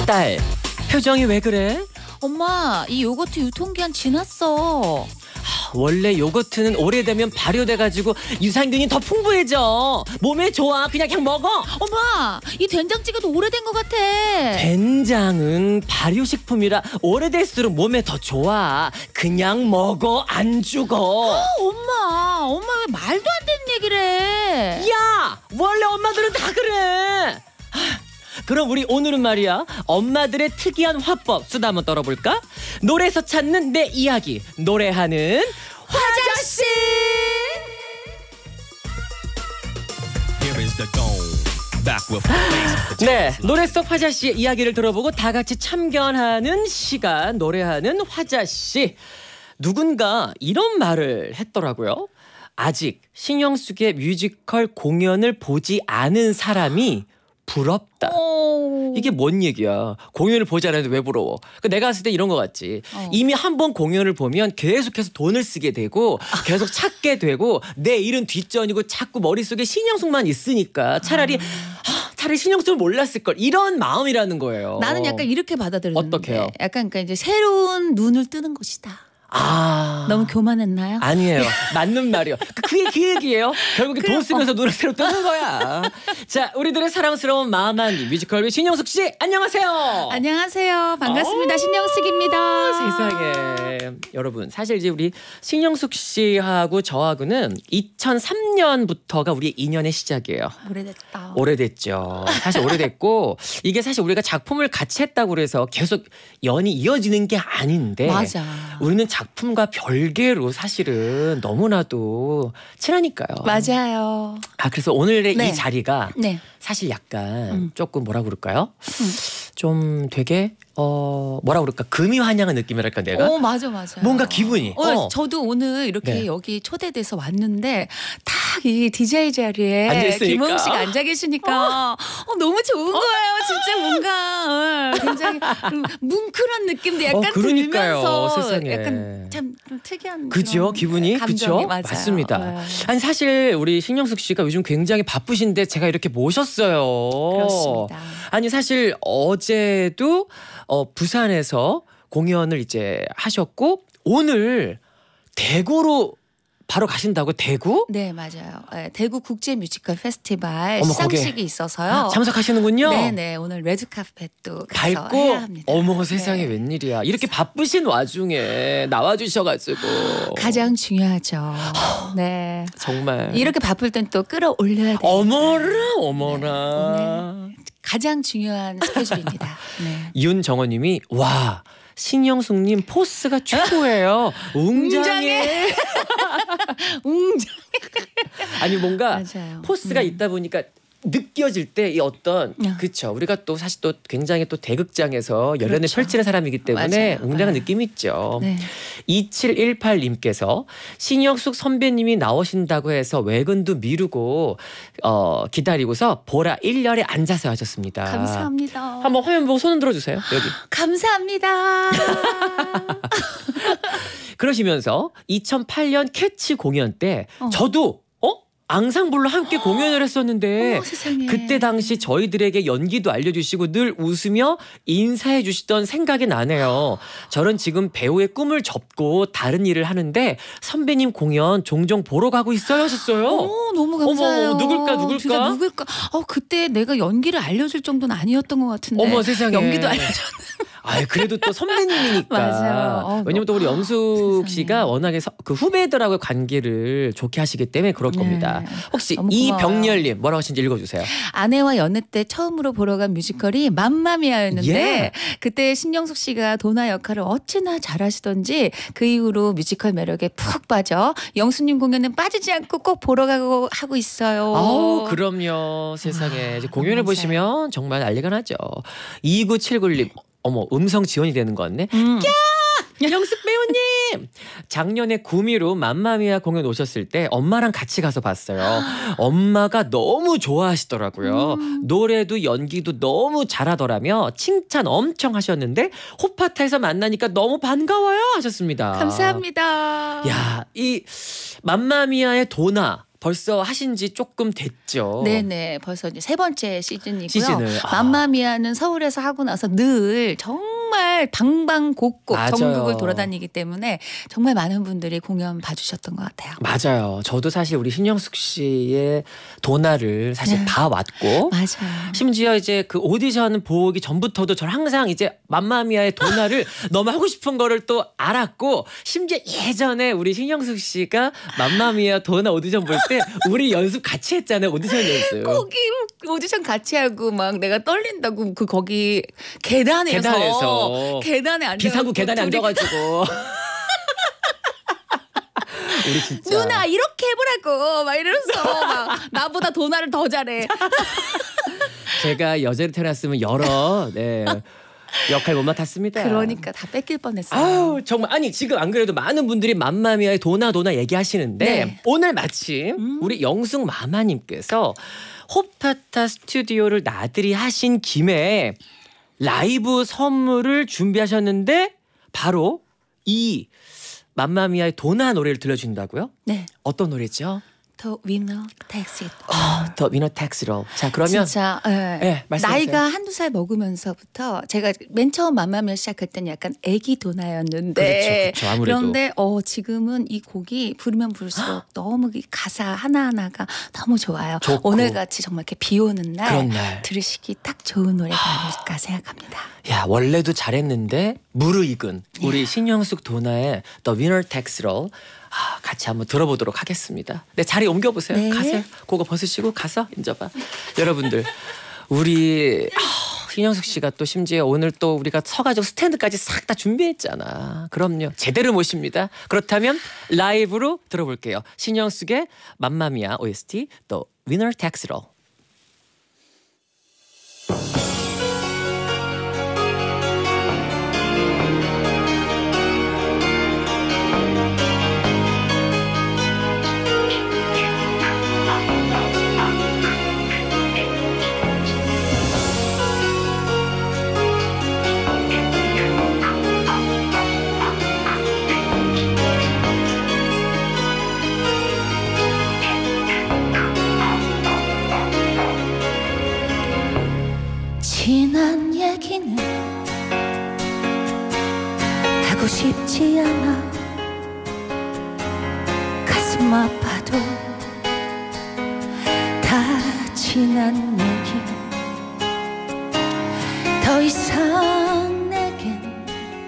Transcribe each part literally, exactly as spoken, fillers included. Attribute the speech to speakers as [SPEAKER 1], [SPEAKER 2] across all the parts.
[SPEAKER 1] 딸, 표정이 왜 그래?
[SPEAKER 2] 엄마, 이 요거트 유통기한 지났어.
[SPEAKER 1] 원래 요거트는 오래되면 발효돼가지고 유산균이 더 풍부해져. 몸에 좋아. 그냥 그냥 먹어.
[SPEAKER 2] 엄마, 이 된장찌개도 오래된 것 같아.
[SPEAKER 1] 된장은 발효식품이라 오래될수록 몸에 더 좋아. 그냥 먹어. 안 죽어.
[SPEAKER 2] 어, 엄마, 엄마 왜 말도 안 되는 얘기를 해.
[SPEAKER 1] 야, 원래 엄마들은 다 그래. 그럼 우리 오늘은 말이야, 엄마들의 특이한 화법 수다 한번 떨어볼까? 노래에서 찾는 내 이야기, 노래하는 화자씨. 네, 노래 속 화자씨의 이야기를 들어보고 다 같이 참견하는 시간, 노래하는 화자씨. 누군가 이런 말을 했더라고요. 아직 신영숙의 뮤지컬 공연을 보지 않은 사람이 부럽다.
[SPEAKER 2] 오.
[SPEAKER 1] 이게 뭔 얘기야. 공연을 보지 않았는데 왜 부러워. 그러니까 내가 봤을 때 이런 거 같지.
[SPEAKER 2] 어.
[SPEAKER 1] 이미 한 번 공연을 보면 계속해서 돈을 쓰게 되고 계속 찾게 되고 내 일은 뒷전이고 자꾸 머릿속에 신영숙만 있으니까 차라리 아. 하, 차라리 신영숙을 몰랐을 걸. 이런 마음이라는 거예요.
[SPEAKER 2] 나는 약간 이렇게 받아들였는데.
[SPEAKER 1] 어떡해요?
[SPEAKER 2] 약간 그러니까 이제 새로운 눈을 뜨는 것이다.
[SPEAKER 1] 아.
[SPEAKER 2] 너무 교만했나요?
[SPEAKER 1] 아니에요. 맞는 말이요. 그게 그 얘기예요. 결국에 돈 쓰면서 눈을 새로 뜨는 거야. 자, 우리들의 사랑스러운 마음한기 뮤지컬 신영숙 씨, 안녕하세요.
[SPEAKER 2] 안녕하세요. 반갑습니다.
[SPEAKER 1] 오,
[SPEAKER 2] 신영숙입니다.
[SPEAKER 1] 세상에. 여러분, 사실 이제 우리 신영숙 씨하고 저하고는 이천삼 년부터가 우리의 인연의 시작이에요.
[SPEAKER 2] 오래됐다.
[SPEAKER 1] 오래됐죠. 사실 오래됐고 이게 사실 우리가 작품을 같이 했다고 그래서 계속 연이 이어지는 게 아닌데
[SPEAKER 2] 맞아.
[SPEAKER 1] 우리는 작품과 별개로 사실은 너무나도 친하니까요.
[SPEAKER 2] 맞아요.
[SPEAKER 1] 아, 그래서 오늘의
[SPEAKER 2] 네.
[SPEAKER 1] 이 자리가
[SPEAKER 2] 네.
[SPEAKER 1] 사실 약간
[SPEAKER 2] 음.
[SPEAKER 1] 조금 뭐라 그럴까요?
[SPEAKER 2] 음.
[SPEAKER 1] 좀 되게 어 뭐라 그럴까? 금이 환영한 느낌이랄까 내가?
[SPEAKER 2] 어, 맞아 맞아.
[SPEAKER 1] 뭔가 기분이.
[SPEAKER 2] 어,
[SPEAKER 1] 어.
[SPEAKER 2] 저도 오늘 이렇게
[SPEAKER 1] 네.
[SPEAKER 2] 여기 초대돼서 왔는데 딱 이 디제이 자리에
[SPEAKER 1] 앉아있으니까.
[SPEAKER 2] 김홍 씨가 앉아 계시니까 어, 너무 좋은 거예요. 진짜 뭔가 어, 굉장히 음, 뭉클한 느낌도 약간
[SPEAKER 1] 어, 그러니까요.
[SPEAKER 2] 들면서
[SPEAKER 1] 세상에.
[SPEAKER 2] 약간 참 특이한
[SPEAKER 1] 그죠?
[SPEAKER 2] 그런
[SPEAKER 1] 기분이?
[SPEAKER 2] 감정이
[SPEAKER 1] 그죠?
[SPEAKER 2] 맞아요.
[SPEAKER 1] 맞습니다.
[SPEAKER 2] 네.
[SPEAKER 1] 아니 사실 우리 신영숙 씨가 요즘 굉장히 바쁘신데 제가 이렇게 모셨어요.
[SPEAKER 2] 그렇습니다.
[SPEAKER 1] 아니 사실 어제도 어, 부산에서 공연을 이제 하셨고 오늘 대구로 바로 가신다고? 대구?
[SPEAKER 2] 네 맞아요. 네, 대구 국제 뮤지컬 페스티벌
[SPEAKER 1] 어머,
[SPEAKER 2] 시상식이
[SPEAKER 1] 거기에
[SPEAKER 2] 있어서요.
[SPEAKER 1] 참석하시는군요.
[SPEAKER 2] 네네 오늘 레드카펫도 가서
[SPEAKER 1] 밟고
[SPEAKER 2] 해야 합니다.
[SPEAKER 1] 어머 세상에
[SPEAKER 2] 네.
[SPEAKER 1] 웬일이야. 이렇게 바쁘신 와중에 나와주셔가지고
[SPEAKER 2] 가장 중요하죠. 네.
[SPEAKER 1] 정말
[SPEAKER 2] 이렇게 바쁠 땐 또 끌어올려야 돼요.
[SPEAKER 1] 어머나 어머나.
[SPEAKER 2] 네. 가장 중요한 스케줄입니다. 네.
[SPEAKER 1] 윤정호님이 와 신영숙님 포스가 최고예요. 웅장해.
[SPEAKER 2] 웅장.
[SPEAKER 1] 아니 뭔가
[SPEAKER 2] 맞아요.
[SPEAKER 1] 포스가
[SPEAKER 2] 음.
[SPEAKER 1] 있다 보니까 느껴질 때 이 어떤
[SPEAKER 2] 야.
[SPEAKER 1] 그쵸 우리가 또 사실 또 굉장히 또 대극장에서 열연을
[SPEAKER 2] 그렇죠.
[SPEAKER 1] 펼치는 사람이기 때문에
[SPEAKER 2] 맞아요.
[SPEAKER 1] 웅장한
[SPEAKER 2] 네.
[SPEAKER 1] 느낌이 있죠.
[SPEAKER 2] 네.
[SPEAKER 1] 이칠일팔 님께서 신영숙 선배님이 나오신다고 해서 외근도 미루고 어, 기다리고서 보라 일 열에 앉아서 하셨습니다.
[SPEAKER 2] 감사합니다.
[SPEAKER 1] 한번 화면 보고 손 흔들어 주세요. 여기.
[SPEAKER 2] 감사합니다.
[SPEAKER 1] 그러시면서 이천팔 년 캐치 공연 때
[SPEAKER 2] 어.
[SPEAKER 1] 저도 어? 앙상블로 함께 공연을 했었는데
[SPEAKER 2] 어머, 세상에.
[SPEAKER 1] 그때 당시 저희들에게 연기도 알려주시고 늘 웃으며 인사해 주시던 생각이 나네요. 저는 지금 배우의 꿈을 접고 다른 일을 하는데 선배님 공연 종종 보러 가고 있어요 하셨어요.
[SPEAKER 2] 어, 너무 감사해요.
[SPEAKER 1] 어머, 누굴까, 누굴까?
[SPEAKER 2] 진짜 누굴까? 어, 그때 내가 연기를 알려줄 정도는 아니었던 것 같은데.
[SPEAKER 1] 어머 세상에.
[SPEAKER 2] 연기도 알려줬.
[SPEAKER 1] 아, 그래도 또 선배님이니까.
[SPEAKER 2] 맞아요. 어,
[SPEAKER 1] 왜냐면 또 우리
[SPEAKER 2] 어,
[SPEAKER 1] 영숙
[SPEAKER 2] 세상에.
[SPEAKER 1] 씨가 워낙에 서, 그 후배들하고의 관계를 좋게 하시기 때문에 그럴
[SPEAKER 2] 네.
[SPEAKER 1] 겁니다. 혹시
[SPEAKER 2] 너무 고마워요.
[SPEAKER 1] 이병렬님 뭐라고 하신지 읽어주세요.
[SPEAKER 2] 아내와 연애 때 처음으로 보러 간 뮤지컬이 맘마미아였는데
[SPEAKER 1] 예.
[SPEAKER 2] 그때 신영숙 씨가 도나 역할을 어찌나 잘하시던지 그 이후로 뮤지컬 매력에 푹 빠져 영수님 공연은 빠지지 않고 꼭 보러 가고 하고 있어요.
[SPEAKER 1] 아우 그럼요. 세상에 이제 공연을
[SPEAKER 2] 너무
[SPEAKER 1] 보시면 정말 난리가 나죠. 이구칠구 님 어머 음성 지원이 되는 거 같네.
[SPEAKER 2] 음.
[SPEAKER 1] 영숙 배우님 작년에 구미로 맘마미아 공연 오셨을 때 엄마랑 같이 가서 봤어요. 엄마가 너무 좋아하시더라고요.
[SPEAKER 2] 음.
[SPEAKER 1] 노래도 연기도 너무 잘하더라며 칭찬 엄청 하셨는데 호파타에서 만나니까 너무 반가워요 하셨습니다.
[SPEAKER 2] 감사합니다.
[SPEAKER 1] 야, 이 맘마미아의 도나 벌써 하신 지 조금 됐죠.
[SPEAKER 2] 네네. 벌써 이제 세 번째 시즌이고요.
[SPEAKER 1] 시즌을. 아.
[SPEAKER 2] 맘마미아는 서울에서 하고 나서 늘 정말 방방곡곡
[SPEAKER 1] 맞아요.
[SPEAKER 2] 전국을 돌아다니기 때문에 정말 많은 분들이 공연 봐주셨던 것 같아요.
[SPEAKER 1] 맞아요. 저도 사실 우리 신영숙 씨의 도나를 사실
[SPEAKER 2] 네.
[SPEAKER 1] 봐왔고
[SPEAKER 2] 맞아요.
[SPEAKER 1] 심지어 이제 그 오디션 보기 전부터도 저는 항상 이제 맘마미아의 도나를 너무 하고 싶은 거를 또 알았고 심지어 예전에 우리 신영숙 씨가 맘마미아 도나 오디션 볼 때 우리 연습 같이 했잖아요. 오디션 연습.
[SPEAKER 2] 거기 오디션 같이 하고 막 내가 떨린다고 그 거기 계단에서
[SPEAKER 1] 계단에서
[SPEAKER 2] 계단에 앉아
[SPEAKER 1] 비상구 계단에 앉아가지고 우리 진짜
[SPEAKER 2] 누나 이렇게 해보라고 막 이러면서 막 나보다 도나를 더 잘해.
[SPEAKER 1] 제가 여자로 태어났으면 여러 네, 역할 못 맡았습니다.
[SPEAKER 2] 그러니까 다 뺏길 뻔했어요.
[SPEAKER 1] 아우 정말 아니 지금 안 그래도 많은 분들이 맘마미아의 도나 도나 얘기하시는데
[SPEAKER 2] 네.
[SPEAKER 1] 오늘 마침
[SPEAKER 2] 음.
[SPEAKER 1] 우리 영숙 마마님께서 홉타타 스튜디오를 나들이 하신 김에 라이브 선물을 준비하셨는데 바로 이 맘마미아의 도나 노래를 들려준다고요?
[SPEAKER 2] 네.
[SPEAKER 1] 어떤 노래죠?
[SPEAKER 2] The winner takes it.
[SPEAKER 1] 아, 더 위너 텍스로. 자 그러면
[SPEAKER 2] 진짜 예.
[SPEAKER 1] 네, 말씀하세요.
[SPEAKER 2] 나이가 한두 살 먹으면서부터 제가 맨 처음 맘마미아 시작할 때는 약간 애기 도나였는데
[SPEAKER 1] 그렇죠, 그렇죠. 아무래도.
[SPEAKER 2] 그런데 어, 지금은 이 곡이 부르면 부를수록 너무 이 가사 하나하나가 너무 좋아요.
[SPEAKER 1] 좋고.
[SPEAKER 2] 오늘같이 정말 이렇게 비 오는 날,
[SPEAKER 1] 그런 날.
[SPEAKER 2] 들으시기 딱 좋은 노래가 아닐까 생각합니다.
[SPEAKER 1] 야 원래도 잘했는데 무르익은 우리 신영숙 도나의 The Winner Takes It All 아, 같이 한번 들어보도록 하겠습니다. 네 자리 옮겨보세요.
[SPEAKER 2] 네.
[SPEAKER 1] 가세요. 그거 벗으시고 가서 인저봐. 여러분들 우리 아, 신영숙 씨가 또 심지어 오늘 또 우리가 서가지고 스탠드까지 싹 다 준비했잖아. 그럼요. 제대로 모십니다. 그렇다면 라이브로 들어볼게요. 신영숙의 맘마미아 오에스티 The Winner Takes It All.
[SPEAKER 2] 지난 얘기는 하고 싶지 않아. 가슴 아파도 다 지난 얘기. 더 이상 내겐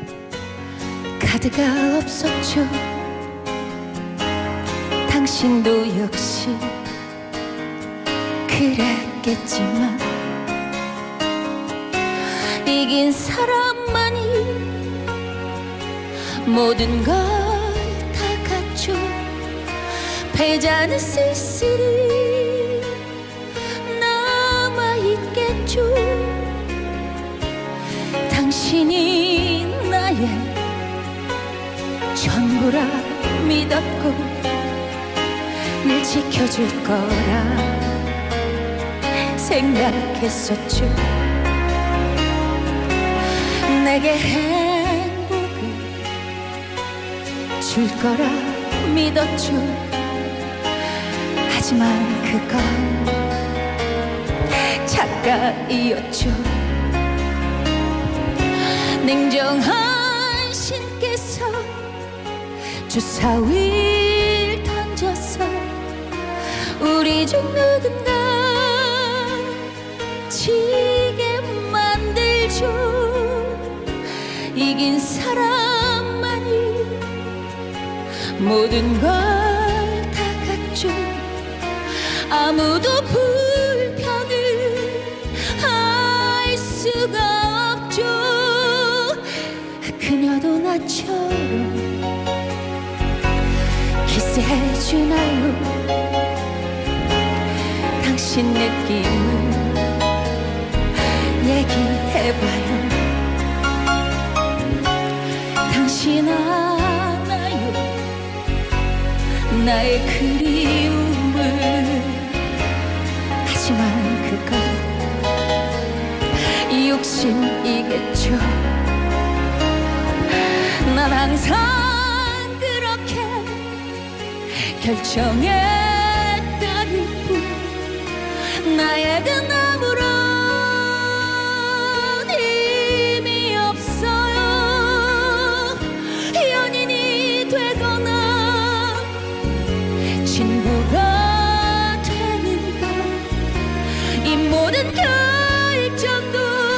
[SPEAKER 2] 카드가 없었죠. 당신도 역시 그랬겠지만 이긴 사람만이 모든 걸 다 갖죠. 패자는 쓸쓸히 남아있겠죠. 당신이 나의 전부라 믿었고 늘 지켜줄 거라 생각했었죠. 내게 행복을 줄 거라 믿었죠. 하지만 그건 착각이었죠. 냉정한 신께서 주사위를 던져서 우리 중 누군가 지게 만들죠. 이긴 사람만이 모든 걸 다 갖죠. 아무도 불평을 할 수가 없죠. 그녀도 나처럼 키스해주나요? 당신 느낌을 얘기해봐요. 당신 아나요? 나의 그리움을. 하지만 그건 욕심이겠죠. 난 항상 그렇게 결정했죠. 나에겐 아무런 힘이 없어요. 연인이 되거나 친구가 되는 것, 이 모든 결정도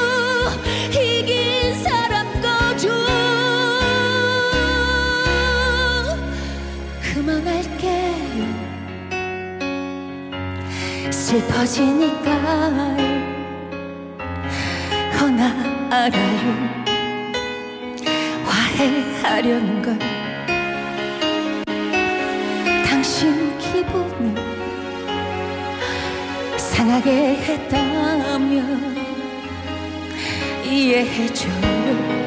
[SPEAKER 2] 이긴 사람 거죠. 그만할게요. 슬퍼지니까요. 허나 알아요. 화해하려는 걸. 당신 기분을 상하게 했다면 이해해줘요.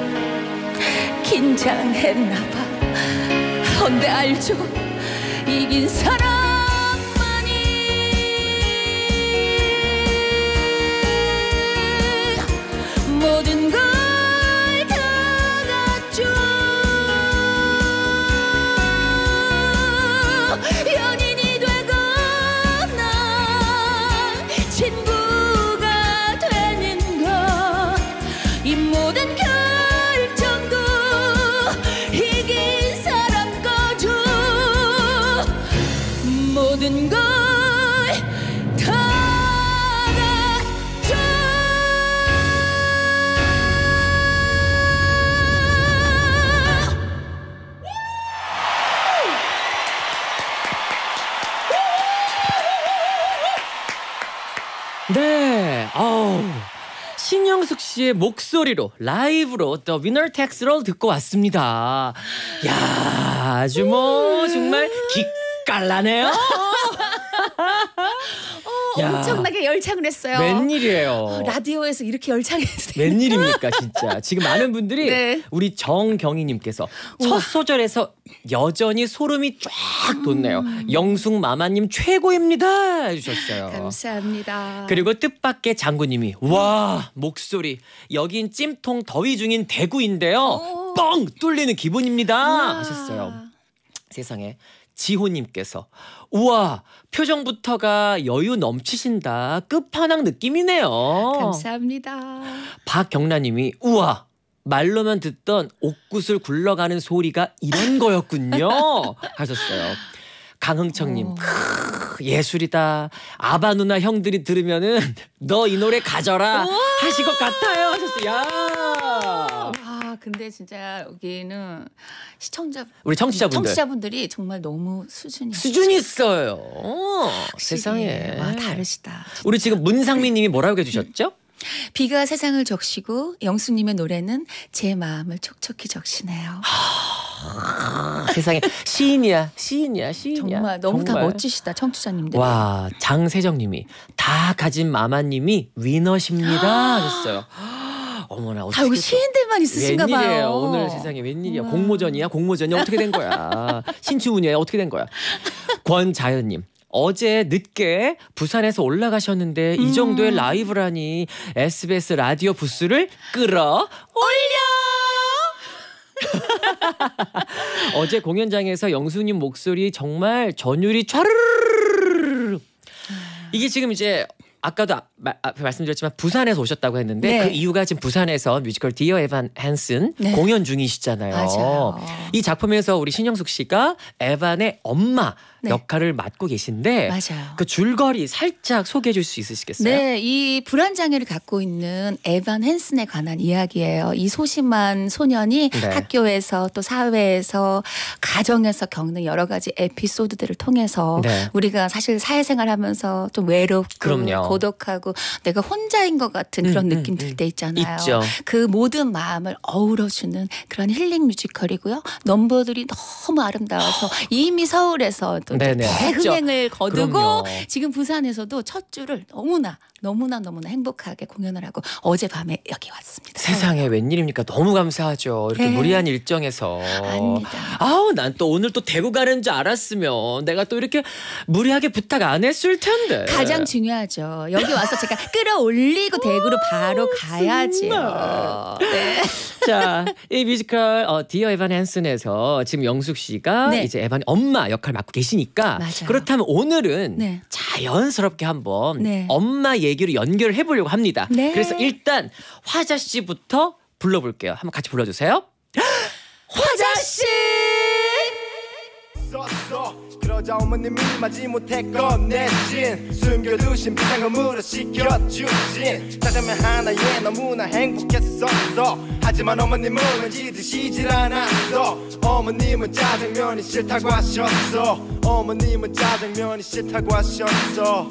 [SPEAKER 2] 긴장했나봐. 헌데 알죠? 이긴 사람만이 모든 걸 다 갖죠. 연인이 되거나 친구가 되는 것, 이 모든 결정도 이긴 사람 거죠. 모든 걸 다 갖죠.
[SPEAKER 1] 네, 아우. 신영숙 씨의 목소리로 라이브로 The Winner Takes It All 듣고 왔습니다. 야, 아주 뭐 정말 기깔나네요.
[SPEAKER 2] 어,
[SPEAKER 1] 야.
[SPEAKER 2] 엄청나게 열창을 했어요.
[SPEAKER 1] 웬일이에요.
[SPEAKER 2] 어, 라디오에서 이렇게 열창해도 돼.
[SPEAKER 1] 웬일입니까 진짜. 지금 많은 분들이
[SPEAKER 2] 네.
[SPEAKER 1] 우리 정경희님께서 첫
[SPEAKER 2] 우와.
[SPEAKER 1] 소절에서 여전히 소름이 쫙 돋네요.
[SPEAKER 2] 음.
[SPEAKER 1] 영숙 마마님 최고입니다 해주셨어요.
[SPEAKER 2] 감사합니다.
[SPEAKER 1] 그리고 뜻밖의 장구님이 와 목소리 여긴 찜통 더위 중인 대구인데요.
[SPEAKER 2] 오.
[SPEAKER 1] 뻥 뚫리는 기분입니다
[SPEAKER 2] 우와.
[SPEAKER 1] 하셨어요. 세상에. 지호님께서 우와 표정부터가 여유 넘치신다. 끝판왕 느낌이네요.
[SPEAKER 2] 감사합니다.
[SPEAKER 1] 박경란님이 우와 말로만 듣던 옥구슬 굴러가는 소리가 이런 거였군요 하셨어요. 강흥청님 크, 예술이다. 아바 누나 형들이 들으면은 너 이 노래 가져라 하실 것 같아요 하셨어요. 야.
[SPEAKER 2] 와, 근데 진짜 여기는 시청자
[SPEAKER 1] 우리 청취자분들
[SPEAKER 2] 청취자분들이 정말 너무 수준이
[SPEAKER 1] 수준이 있어요. 어,
[SPEAKER 2] 확실히.
[SPEAKER 1] 세상에.
[SPEAKER 2] 와, 다르시다.
[SPEAKER 1] 우리 지금 문상민님이 뭐라고 해주셨죠?
[SPEAKER 2] 비가 세상을 적시고 영수님의 노래는 제 마음을 촉촉히 적시네요.
[SPEAKER 1] 아, 세상에 시인이야 시인이야 시인이야.
[SPEAKER 2] 정말 너무
[SPEAKER 1] 정말.
[SPEAKER 2] 다 멋지시다 청취자님들.
[SPEAKER 1] 와 장세정님이 다 가진 마마님이 위너십니다 하셨어요. 어머나 어떻게
[SPEAKER 2] 다 여기 시인들만 있으신가 봐요.
[SPEAKER 1] 웬일이에요 오늘 세상에 웬일이야.
[SPEAKER 2] 우와.
[SPEAKER 1] 공모전이야 공모전이야 어떻게 된 거야. 신춘문예야 어떻게 된 거야. 권자연님 어제 늦게 부산에서 올라가셨는데 이 정도의 라이브라니 에스비에스 라디오 부스를 끌어 올려. 어제 공연장에서 영수님 목소리 정말 전율이 촤르르르르. 이게 지금 이제 아까도 아, 마, 앞에 말씀드렸지만 부산에서 오셨다고 했는데
[SPEAKER 2] 네.
[SPEAKER 1] 그 이유가 지금 부산에서 뮤지컬 디어 에반 헨슨
[SPEAKER 2] 네.
[SPEAKER 1] 공연 중이시잖아요.
[SPEAKER 2] 맞아요.
[SPEAKER 1] 이 작품에서 우리 신영숙 씨가 에반의 엄마
[SPEAKER 2] 네.
[SPEAKER 1] 역할을 맡고 계신데
[SPEAKER 2] 맞아요.
[SPEAKER 1] 그 줄거리 살짝 소개해 줄 수 있으시겠어요?
[SPEAKER 2] 네, 이 불안 장애를 갖고 있는 에반 헨슨에 관한 이야기예요. 이 소심한 소년이
[SPEAKER 1] 네.
[SPEAKER 2] 학교에서 또 사회에서 가정에서 겪는 여러 가지 에피소드들을 통해서
[SPEAKER 1] 네.
[SPEAKER 2] 우리가 사실 사회생활하면서 좀 외롭고
[SPEAKER 1] 그럼요.
[SPEAKER 2] 고독하고 내가 혼자인 것 같은 그런
[SPEAKER 1] 음,
[SPEAKER 2] 느낌
[SPEAKER 1] 음,
[SPEAKER 2] 들
[SPEAKER 1] 음.
[SPEAKER 2] 때 있잖아요.
[SPEAKER 1] 있죠.
[SPEAKER 2] 그 모든 마음을 어우러주는 그런 힐링 뮤지컬이고요. 넘버들이 너무 아름다워서 이미 서울에서 또
[SPEAKER 1] 네네.
[SPEAKER 2] 대흥행을 거두고
[SPEAKER 1] 그럼요.
[SPEAKER 2] 지금 부산에서도 첫 주를 너무나 너무나 너무나 행복하게 공연을 하고 어젯밤에 여기 왔습니다.
[SPEAKER 1] 세상에 웬일입니까? 너무 감사하죠. 이렇게
[SPEAKER 2] 네.
[SPEAKER 1] 무리한 일정에서.
[SPEAKER 2] 아닙니다.
[SPEAKER 1] 아우 난 또 오늘 또 대구 가는 줄 알았으면 내가 또 이렇게 무리하게 부탁 안 했을 텐데.
[SPEAKER 2] 가장 중요하죠. 여기 와서 제가 끌어올리고 대구로 바로 가야지요. 네.
[SPEAKER 1] 자, 이 뮤지컬 어, 디어 에반 헨슨에서 지금 영숙 씨가
[SPEAKER 2] 네.
[SPEAKER 1] 이제 에반의 엄마 역할 맡고 계시니까
[SPEAKER 2] 맞아요.
[SPEAKER 1] 그렇다면 오늘은
[SPEAKER 2] 네.
[SPEAKER 1] 자연스럽게 한번
[SPEAKER 2] 네.
[SPEAKER 1] 엄마 얘기로 연결을 해보려고 합니다.
[SPEAKER 2] 네.
[SPEAKER 1] 그래서 일단 화자 씨부터 불러볼게요. 한번 같이 불러주세요. 화자 씨.
[SPEAKER 3] 썼어 그러자 어머님이 마지못해 꺼내진 숨겨두신 비상금으로 시켜주신 짜장면 하나에 너무나 행복했었어. 하지만 어머님은 왠지 드시질 않았어. 어머님은 짜장면이 싫다고 하셨어. 어머님은 짜장면이 싫다고 하셨어.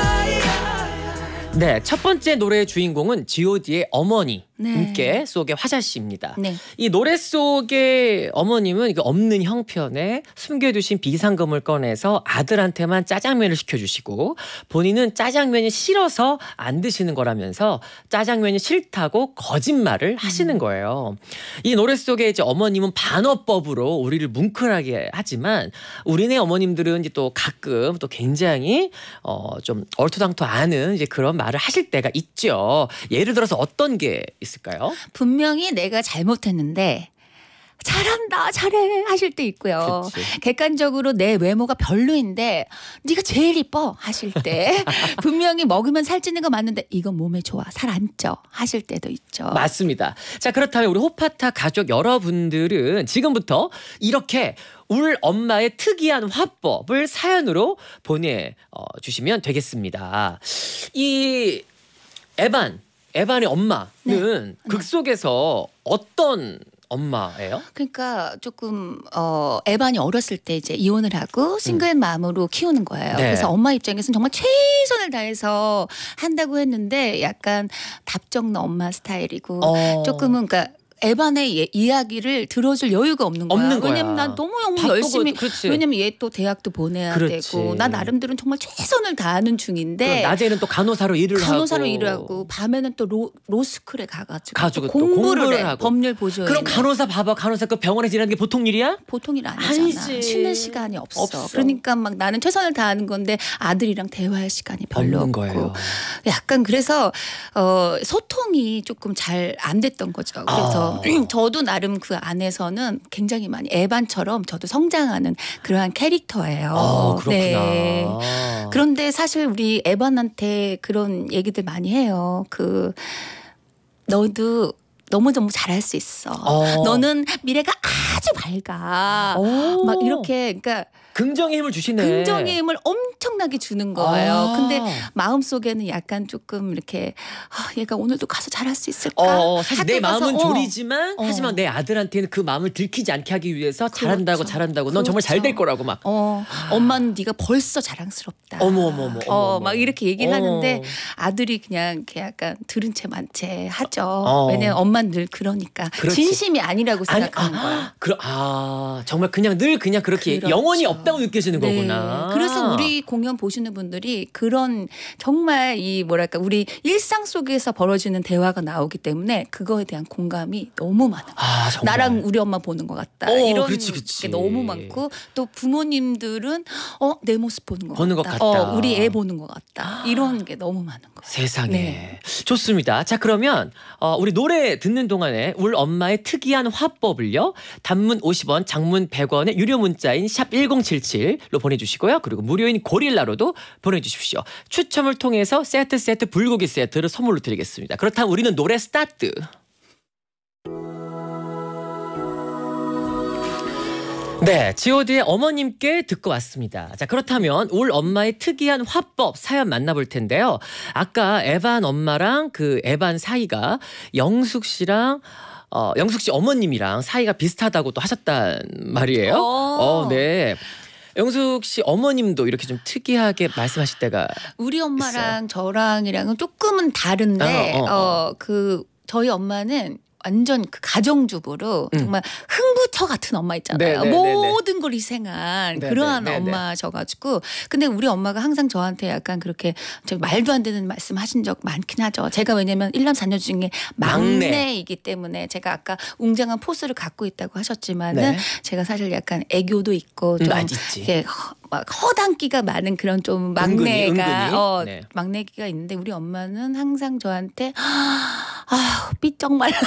[SPEAKER 1] 네, 첫 번째 노래의 주인공은 지오디의 어머니
[SPEAKER 2] 네.
[SPEAKER 1] 함께 속의 화자 씨입니다.
[SPEAKER 2] 네.
[SPEAKER 1] 이 노래 속의 어머님은 이거 없는 형편에 숨겨두신 비상금을 꺼내서 아들한테만 짜장면을 시켜주시고 본인은 짜장면이 싫어서 안 드시는 거라면서 짜장면이 싫다고 거짓말을 하시는 거예요. 이 노래 속에 이제 어머님은 반어법으로 우리를 뭉클하게 하지만 우리네 어머님들은 이제 또 가끔 또 굉장히 어 좀 얼토당토 않은 이제 그런 말을 하실 때가 있죠. 예를 들어서 어떤 게 있을까요?
[SPEAKER 2] 분명히 내가 잘못했는데 잘한다 잘해 하실 때 있고요.
[SPEAKER 1] 그치.
[SPEAKER 2] 객관적으로 내 외모가 별로인데 네가 제일 이뻐 하실 때 분명히 먹으면 살찌는 거 맞는데 이건 몸에 좋아 살 안 쪄 하실 때도 있죠.
[SPEAKER 1] 맞습니다. 자, 그렇다면 우리 호파타 가족 여러분들은 지금부터 이렇게 울 엄마의 특이한 화법을 사연으로 보내주시면 되겠습니다. 이 에반, 에반의 엄마는
[SPEAKER 2] 네.
[SPEAKER 1] 극 속에서 어떤 엄마예요?
[SPEAKER 2] 그러니까 조금 어 에반이 어렸을 때 이제 이혼을 하고 싱글맘으로 키우는 거예요.
[SPEAKER 1] 네.
[SPEAKER 2] 그래서 엄마 입장에서는 정말 최선을 다해서 한다고 했는데 약간 답정너 엄마 스타일이고
[SPEAKER 1] 어.
[SPEAKER 2] 조금은 그러니까 에반의 예, 이야기를 들어줄 여유가 없는 거야.
[SPEAKER 1] 없는 거야.
[SPEAKER 2] 왜냐면 난 너무 너무
[SPEAKER 1] 바쁘고,
[SPEAKER 2] 열심히
[SPEAKER 1] 그렇지.
[SPEAKER 2] 왜냐면 얘 또 대학도 보내야
[SPEAKER 1] 그렇지.
[SPEAKER 2] 되고 나 나름대로는 정말 최선을 다하는 중인데
[SPEAKER 1] 그 낮에는 또 간호사로 일을
[SPEAKER 2] 간호사로
[SPEAKER 1] 하고
[SPEAKER 2] 일을 하고 밤에는 또 로, 로스쿨에 가가지고
[SPEAKER 1] 가지고
[SPEAKER 2] 또
[SPEAKER 1] 또
[SPEAKER 2] 공부를,
[SPEAKER 1] 공부를
[SPEAKER 2] 해.
[SPEAKER 1] 하고.
[SPEAKER 2] 법률 보조인.
[SPEAKER 1] 그럼 간호사 봐봐. 간호사 그 병원에서 일하는 게 보통 일이야?
[SPEAKER 2] 보통 일 아니잖아.
[SPEAKER 1] 아니지.
[SPEAKER 2] 쉬는 시간이 없어.
[SPEAKER 1] 없어.
[SPEAKER 2] 그러니까 막 나는 최선을 다하는 건데 아들이랑 대화할 시간이 별로
[SPEAKER 1] 없는
[SPEAKER 2] 없고.
[SPEAKER 1] 거예요.
[SPEAKER 2] 약간 그래서 어, 소통이 조금 잘 안 됐던 거죠. 그래서
[SPEAKER 1] 아.
[SPEAKER 2] 저도 나름 그 안에서는 굉장히 많이 에반처럼 저도 성장하는 그러한 캐릭터예요.
[SPEAKER 1] 아, 그렇구나.
[SPEAKER 2] 네. 그런데 사실 우리 에반한테 그런 얘기들 많이 해요. 그 너도 너무너무 잘할 수 있어.
[SPEAKER 1] 어.
[SPEAKER 2] 너는 미래가 아주 밝아.
[SPEAKER 1] 오.
[SPEAKER 2] 막 이렇게 그러니까
[SPEAKER 1] 긍정의 힘을 주시네.
[SPEAKER 2] 긍정의 힘을 엄청나게 주는 거예요.
[SPEAKER 1] 아.
[SPEAKER 2] 근데 마음속에는 약간 조금 이렇게 아, 얘가 오늘도 가서 잘할 수 있을까?
[SPEAKER 1] 어, 사실 내
[SPEAKER 2] 학교 가서,
[SPEAKER 1] 마음은
[SPEAKER 2] 어.
[SPEAKER 1] 졸이지만
[SPEAKER 2] 어.
[SPEAKER 1] 하지만 내 아들한테는 그 마음을 들키지 않게 하기 위해서
[SPEAKER 2] 그렇죠.
[SPEAKER 1] 잘한다고 잘한다고 넌 정말 잘 될 거라고 막
[SPEAKER 2] 어, 엄마는 네가 벌써 자랑스럽다.
[SPEAKER 1] 어머 어머 어머
[SPEAKER 2] 어,
[SPEAKER 1] 어머,
[SPEAKER 2] 막 이렇게 얘기를
[SPEAKER 1] 어.
[SPEAKER 2] 하는데 아들이 그냥 이렇게 약간 들은 채 만 채 하죠.
[SPEAKER 1] 어.
[SPEAKER 2] 왜냐면 엄마는 늘 그러니까
[SPEAKER 1] 그렇지.
[SPEAKER 2] 진심이 아니라고
[SPEAKER 1] 아니,
[SPEAKER 2] 생각하는
[SPEAKER 1] 아,
[SPEAKER 2] 거야.
[SPEAKER 1] 그러, 아 정말 그냥 늘 그냥 그렇게
[SPEAKER 2] 그렇죠.
[SPEAKER 1] 영혼이 없다고 느껴지는
[SPEAKER 2] 네.
[SPEAKER 1] 거구나.
[SPEAKER 2] 그래서 우리 공연 보시는 분들이 그런 정말 이 뭐랄까 우리 일상 속에서 벌어지는 대화가 나오기 때문에 그거에 대한 공감이 너무 많아요.
[SPEAKER 1] 아, 정말.
[SPEAKER 2] 나랑 우리 엄마 보는 것 같다.
[SPEAKER 1] 어,
[SPEAKER 2] 이런
[SPEAKER 1] 그치, 그치.
[SPEAKER 2] 게 너무 많고 또 부모님들은 어, 내 모습 보는 것
[SPEAKER 1] 보는
[SPEAKER 2] 같다.
[SPEAKER 1] 것 같다.
[SPEAKER 2] 어, 우리 애 보는 것 같다. 이런 게 너무 많은 거예요.
[SPEAKER 1] 세상에.
[SPEAKER 2] 네.
[SPEAKER 1] 좋습니다. 자, 그러면 어, 우리 노래 듣는 동안에 울 엄마의 특이한 화법을요. 단문 오십 원, 장문 백 원의 유료 문자인 샵 일공칠칠로 보내주시고요. 그리고 무료인 고릴라로도 보내주십시오. 추첨을 통해서 세트 세트 불고기 세트를 선물로 드리겠습니다. 그렇다면 우리는 노래 스타트. 네, 지오디의 어머님께 듣고 왔습니다. 자, 그렇다면 울 엄마의 특이한 화법 사연 만나볼 텐데요. 아까 에반 엄마랑 그 에반 사이가 영숙 씨랑 어, 영숙 씨 어머님이랑 사이가 비슷하다고 또 하셨단 말이에요.
[SPEAKER 2] 어.
[SPEAKER 1] 어, 네. 영숙 씨 어머님도 이렇게 좀 특이하게 말씀하실 때가
[SPEAKER 2] 우리 엄마랑 저랑이랑은 조금은 다른데
[SPEAKER 1] 어, 어, 어.
[SPEAKER 2] 어, 그 저희 엄마는 완전 그 가정주부로
[SPEAKER 1] 음.
[SPEAKER 2] 정말 흥부처 같은 엄마 있잖아요.
[SPEAKER 1] 네네네네.
[SPEAKER 2] 모든 걸 희생한
[SPEAKER 1] 네네,
[SPEAKER 2] 그러한
[SPEAKER 1] 네네.
[SPEAKER 2] 엄마셔가지고 근데 우리 엄마가 항상 저한테 약간 그렇게 저 말도 안 되는 말씀 하신 적 많긴 하죠. 제가 왜냐면 일남 사녀 중에
[SPEAKER 1] 막내.
[SPEAKER 2] 막내이기 때문에 제가 아까 웅장한 포스를 갖고 있다고 하셨지만은
[SPEAKER 1] 네.
[SPEAKER 2] 제가 사실 약간 애교도 있고 좀
[SPEAKER 1] 음, 아, 있지.
[SPEAKER 2] 이렇게 허- 막 허당기가 많은 그런 좀
[SPEAKER 1] 은근히,
[SPEAKER 2] 막내가
[SPEAKER 1] 은근히.
[SPEAKER 2] 어,
[SPEAKER 1] 네.
[SPEAKER 2] 막내기가 있는데 우리 엄마는 항상 저한테 아, 아, 삐쩍 말랐다.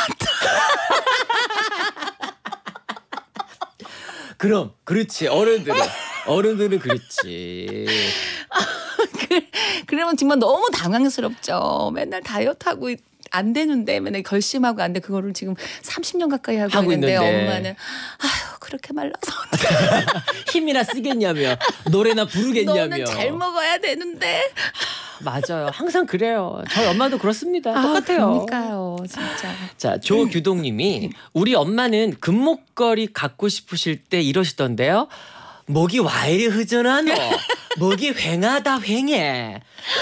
[SPEAKER 1] 그럼 그렇지 어른들은 어른들은 그렇지.
[SPEAKER 2] 그래, 그러면 정말 너무 당황스럽죠. 맨날 다이어트하고 안 되는데 맨날 결심하고 안 돼. 그거를 지금 삼십 년 가까이 하고,
[SPEAKER 1] 하고
[SPEAKER 2] 있는데,
[SPEAKER 1] 있는데.
[SPEAKER 2] 엄마는 아휴 그렇게 말라서
[SPEAKER 1] 힘이나 쓰겠냐며 노래나 부르겠냐며.
[SPEAKER 2] 너는 잘 먹어야 되는데.
[SPEAKER 1] 맞아요. 항상 그래요. 저희 엄마도 그렇습니다.
[SPEAKER 2] 아,
[SPEAKER 1] 똑같아요.
[SPEAKER 2] 그러니까요. 진짜.
[SPEAKER 1] 자, 조규동님이 우리 엄마는 금목걸이 갖고 싶으실 때 이러시던데요. 목이 와 이리 흐전하노. 목이 휑하다 휑해.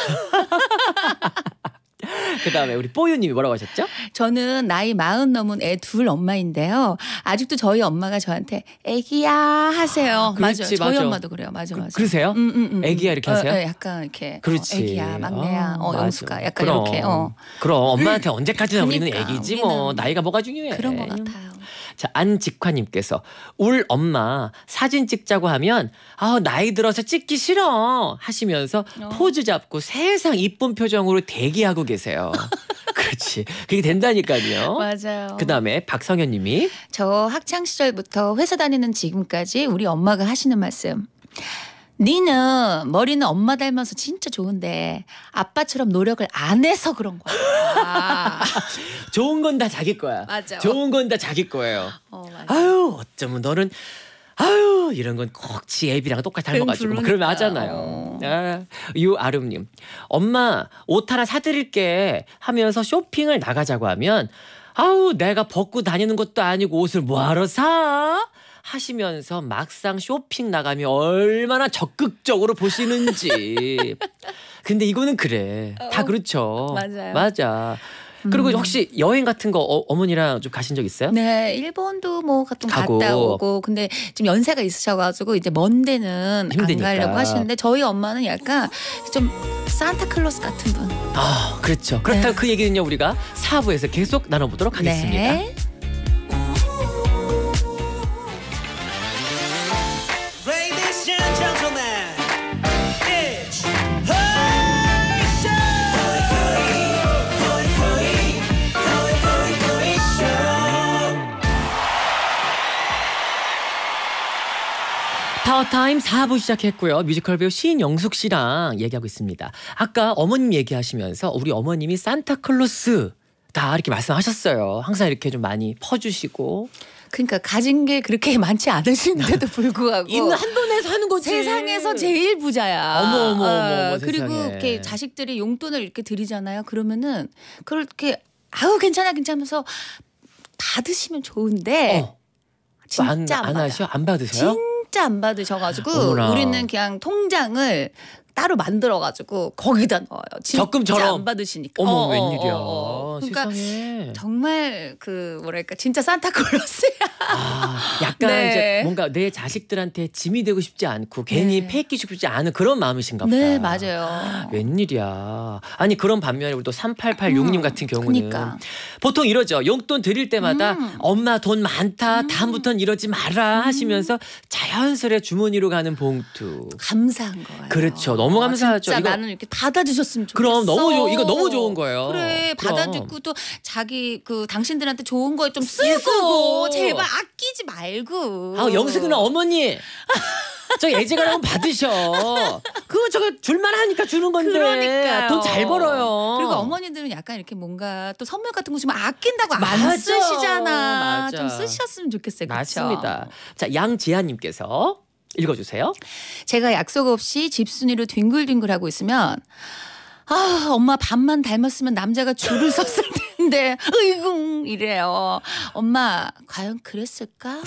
[SPEAKER 1] 그다음에 우리 뽀유님이 뭐라고 하셨죠?
[SPEAKER 2] 저는 나이 마흔 넘은 애 둘 엄마인데요. 아직도 저희 엄마가 저한테 애기야 하세요.
[SPEAKER 1] 아,
[SPEAKER 2] 맞아요.
[SPEAKER 1] 그렇지,
[SPEAKER 2] 저희
[SPEAKER 1] 맞아.
[SPEAKER 2] 엄마도 그래요. 맞아, 맞아.
[SPEAKER 1] 그러세요?
[SPEAKER 2] 음, 음, 음.
[SPEAKER 1] 애기야 이렇게
[SPEAKER 2] 어,
[SPEAKER 1] 하세요?
[SPEAKER 2] 어, 약간 이렇게.
[SPEAKER 1] 그렇지.
[SPEAKER 2] 어, 애기야, 막내야,
[SPEAKER 1] 아,
[SPEAKER 2] 어,
[SPEAKER 1] 맞아.
[SPEAKER 2] 영수가 약간
[SPEAKER 1] 그럼.
[SPEAKER 2] 이렇게. 어.
[SPEAKER 1] 그럼 엄마한테 언제까지나 우리는
[SPEAKER 2] 그러니까,
[SPEAKER 1] 애기지 뭐.
[SPEAKER 2] 우리는
[SPEAKER 1] 나이가 뭐가 중요해.
[SPEAKER 2] 그런 것 같아요.
[SPEAKER 1] 자, 안직화님께서 울 엄마 사진 찍자고 하면 아 나이 들어서 찍기 싫어 하시면서
[SPEAKER 2] 어.
[SPEAKER 1] 포즈 잡고 세상 이쁜 표정으로 대기하고 계세요. 그렇지. 그게 된다니까요.
[SPEAKER 2] 맞아요.
[SPEAKER 1] 그다음에 박성현님이
[SPEAKER 2] 저 학창 시절부터 회사 다니는 지금까지 우리 엄마가 하시는 말씀. 니는 머리는 엄마 닮아서 진짜 좋은데 아빠처럼 노력을 안 해서 그런 거야. 아.
[SPEAKER 1] 좋은 건 다 자기 거야.
[SPEAKER 2] 맞아.
[SPEAKER 1] 좋은 건 다 자기 거예요.
[SPEAKER 2] 어, 맞아.
[SPEAKER 1] 아유 어쩌면 너는 아유 이런 건 꼭 지 애비랑 똑같이 닮아가지고 막 그러면 하잖아요. 아, 유아름님 엄마 옷 하나 사드릴게 하면서 쇼핑을 나가자고 하면 아우 내가 벗고 다니는 것도 아니고 옷을 뭐하러 사? 하시면서 막상 쇼핑 나가면 얼마나 적극적으로 보시는지. 근데 이거는 그래. 다 그렇죠.
[SPEAKER 2] 맞아요.
[SPEAKER 1] 맞아. 그리고
[SPEAKER 2] 음.
[SPEAKER 1] 혹시 여행 같은 거 어, 어머니랑 좀 가신 적 있어요?
[SPEAKER 2] 네, 일본도 뭐 좀
[SPEAKER 1] 가고.
[SPEAKER 2] 갔다 오고 근데 지금 연세가 있으셔가지고 이제 먼 데는
[SPEAKER 1] 힘드니까.
[SPEAKER 2] 안 가려고 하시는데 저희 엄마는 약간 좀 산타클로스 같은 분.
[SPEAKER 1] 아, 그렇죠. 그렇다면
[SPEAKER 2] 네.
[SPEAKER 1] 그 얘기는요 우리가 사 부에서 계속 나눠보도록 하겠습니다.
[SPEAKER 2] 네.
[SPEAKER 4] Ladies and gentlemen, it's
[SPEAKER 1] 파워타임 사 부 시작했고요. 뮤지컬 배우 신영숙 씨랑 얘기하고 있습니다. 아까 어머님 얘기하시면서 우리 어머님이 산타클로스 다 이렇게 말씀하셨어요. 항상 이렇게 좀 많이 퍼주시고.
[SPEAKER 2] 그러니까 가진 게 그렇게 많지 않으신데도 불구하고
[SPEAKER 1] 있는 한도 내서 하는 거지.
[SPEAKER 2] 세상에서 제일 부자야.
[SPEAKER 1] 어머, 어머, 어머,
[SPEAKER 2] 아,
[SPEAKER 1] 어머,
[SPEAKER 2] 그리고
[SPEAKER 1] 세상에.
[SPEAKER 2] 이렇게 자식들이 용돈을 이렇게 드리잖아요. 그러면은 그렇게 아우 괜찮아 괜찮아서 받으시면 좋은데
[SPEAKER 1] 어.
[SPEAKER 2] 진짜
[SPEAKER 1] 안,
[SPEAKER 2] 안,
[SPEAKER 1] 안
[SPEAKER 2] 받아요.
[SPEAKER 1] 하셔? 안 받으세요?
[SPEAKER 2] 진짜 안 받으셔가지고
[SPEAKER 1] 어머나.
[SPEAKER 2] 우리는 그냥 통장을 따로 만들어가지고 거기다 넣어요. 진짜
[SPEAKER 1] 적금처럼?
[SPEAKER 2] 안 받으시니까.
[SPEAKER 1] 어머
[SPEAKER 2] 어, 어,
[SPEAKER 1] 웬일이야.
[SPEAKER 2] 어, 어. 그러니까
[SPEAKER 1] 세상에.
[SPEAKER 2] 정말 그 뭐랄까 진짜 산타클로스야.
[SPEAKER 1] 아, 약간
[SPEAKER 2] 네.
[SPEAKER 1] 이제 뭔가 내 자식들한테 짐이 되고 싶지 않고 괜히
[SPEAKER 2] 네.
[SPEAKER 1] 패기시고 싶지 않은 그런 마음이신가 보다.
[SPEAKER 2] 네 맞아요.
[SPEAKER 1] 웬일이야. 아니 그런 반면에 우리 또 삼팔팔육 님
[SPEAKER 2] 음,
[SPEAKER 1] 같은 경우는
[SPEAKER 2] 그러니까.
[SPEAKER 1] 보통 이러죠. 용돈 드릴 때마다
[SPEAKER 2] 음.
[SPEAKER 1] 엄마 돈 많다. 다음부터는 이러지 마라 하시면서 자연스레 주머니로 가는 봉투.
[SPEAKER 2] 감사한 거예요.
[SPEAKER 1] 그렇죠. 너무 감사하죠.
[SPEAKER 2] 진짜
[SPEAKER 1] 이거-
[SPEAKER 2] 나는 이렇게 받아주셨으면 좋겠어.
[SPEAKER 1] 그럼 너무 좋- 이거 너무 좋은 거예요.
[SPEAKER 2] 그래
[SPEAKER 1] 그럼.
[SPEAKER 2] 받아주고 또 자기 그 당신들한테 좋은 거 좀
[SPEAKER 1] 쓰고.
[SPEAKER 2] 쓰고 제발 아끼지 말고.
[SPEAKER 1] 아, 영숙 누나 어머니. 저 예지가라면 받으셔. 그거 저거 줄만 하니까 주는 건데.
[SPEAKER 2] 그러니까요.
[SPEAKER 1] 돈 잘 벌어요.
[SPEAKER 2] 그리고 어머니들은 약간 이렇게 뭔가 또 선물 같은 거 좀 아낀다고
[SPEAKER 1] 맞아.
[SPEAKER 2] 안 쓰시잖아.
[SPEAKER 1] 맞아.
[SPEAKER 2] 좀 쓰셨으면 좋겠어요. 그쵸?
[SPEAKER 1] 맞습니다. 자, 양지아님께서 읽어주세요.
[SPEAKER 2] 제가 약속 없이 집순이로 뒹굴뒹굴하고 있으면 아 엄마 밥만 닮았으면 남자가 줄을 섰을 텐데 으이구 이래요. 엄마 과연 그랬을까?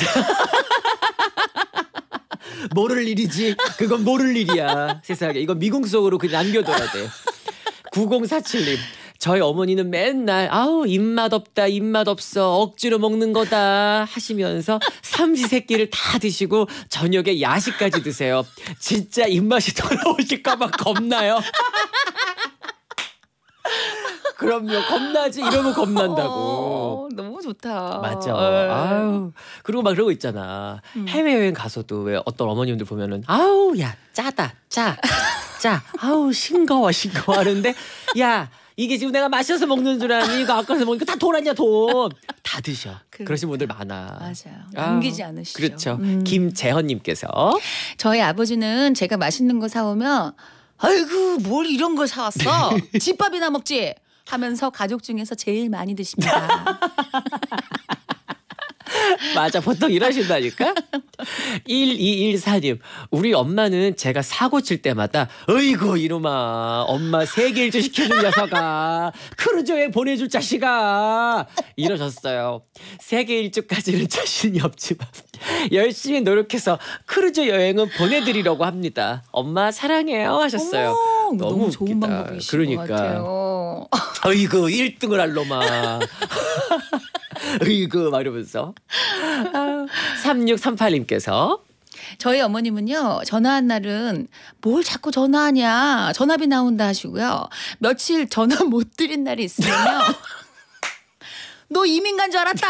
[SPEAKER 1] 모를 일이지. 그건 모를 일이야. 세상에. 이건 미궁 속으로 그냥 남겨둬야 돼. 구공사칠 님. 저희 어머니는 맨날 아우 입맛 없다 입맛 없어 억지로 먹는 거다 하시면서 삼시세끼를 다 드시고 저녁에 야식까지 드세요. 진짜 입맛이 돌아오실까 봐 겁나요. 그럼요. 겁나지. 이러면 겁난다고.
[SPEAKER 2] 어, 너무 좋다.
[SPEAKER 1] 맞아.
[SPEAKER 2] 에.
[SPEAKER 1] 아유. 그리고 막 그러고 있잖아.
[SPEAKER 2] 음.
[SPEAKER 1] 해외여행 가서도 왜 어떤 어머님들 보면은 아우 야 짜다 짜 짜 아우 싱거워 싱거워 하는데 야 이게 지금 내가 마셔서 먹는 줄 아니? 이거 아까서 먹으니까 다 돈 아니야 돈. 다 드셔.
[SPEAKER 2] 그러니까.
[SPEAKER 1] 그러신 분들 많아.
[SPEAKER 2] 맞아요. 남기지
[SPEAKER 1] 아,
[SPEAKER 2] 않으시죠.
[SPEAKER 1] 그렇죠.
[SPEAKER 2] 음.
[SPEAKER 1] 김재헌님께서
[SPEAKER 2] 저희 아버지는 제가 맛있는 거 사오면 아이고 뭘 이런 걸 사왔어. 집밥이나 먹지 하면서 가족 중에서 제일 많이 드십니다.
[SPEAKER 1] 맞아 보통 이러신다니까. 일이일사님 우리 엄마는 제가 사고 칠 때마다 어이구 이놈아 엄마 세계 일주 시켜준 녀석아 크루즈 여행 보내줄 자식아 이러셨어요. 세계 일주까지는 자신이 없지만 열심히 노력해서 크루즈 여행은 보내드리려고 합니다. 엄마 사랑해요 하셨어요.
[SPEAKER 2] 어머, 너무 좋은
[SPEAKER 1] 웃기다.
[SPEAKER 2] 방법이신
[SPEAKER 1] 그러니까.
[SPEAKER 2] 것 같아요.
[SPEAKER 1] 어이구 일 등을 할 놈아. 으이구 막 이러면서. 삼육삼팔님께서
[SPEAKER 2] 저희 어머님은요 전화한 날은 뭘 자꾸 전화하냐 전화비 나온다 하시고요. 며칠 전화 못 드린 날이 있으면요. 너 이민 간 줄 알았다.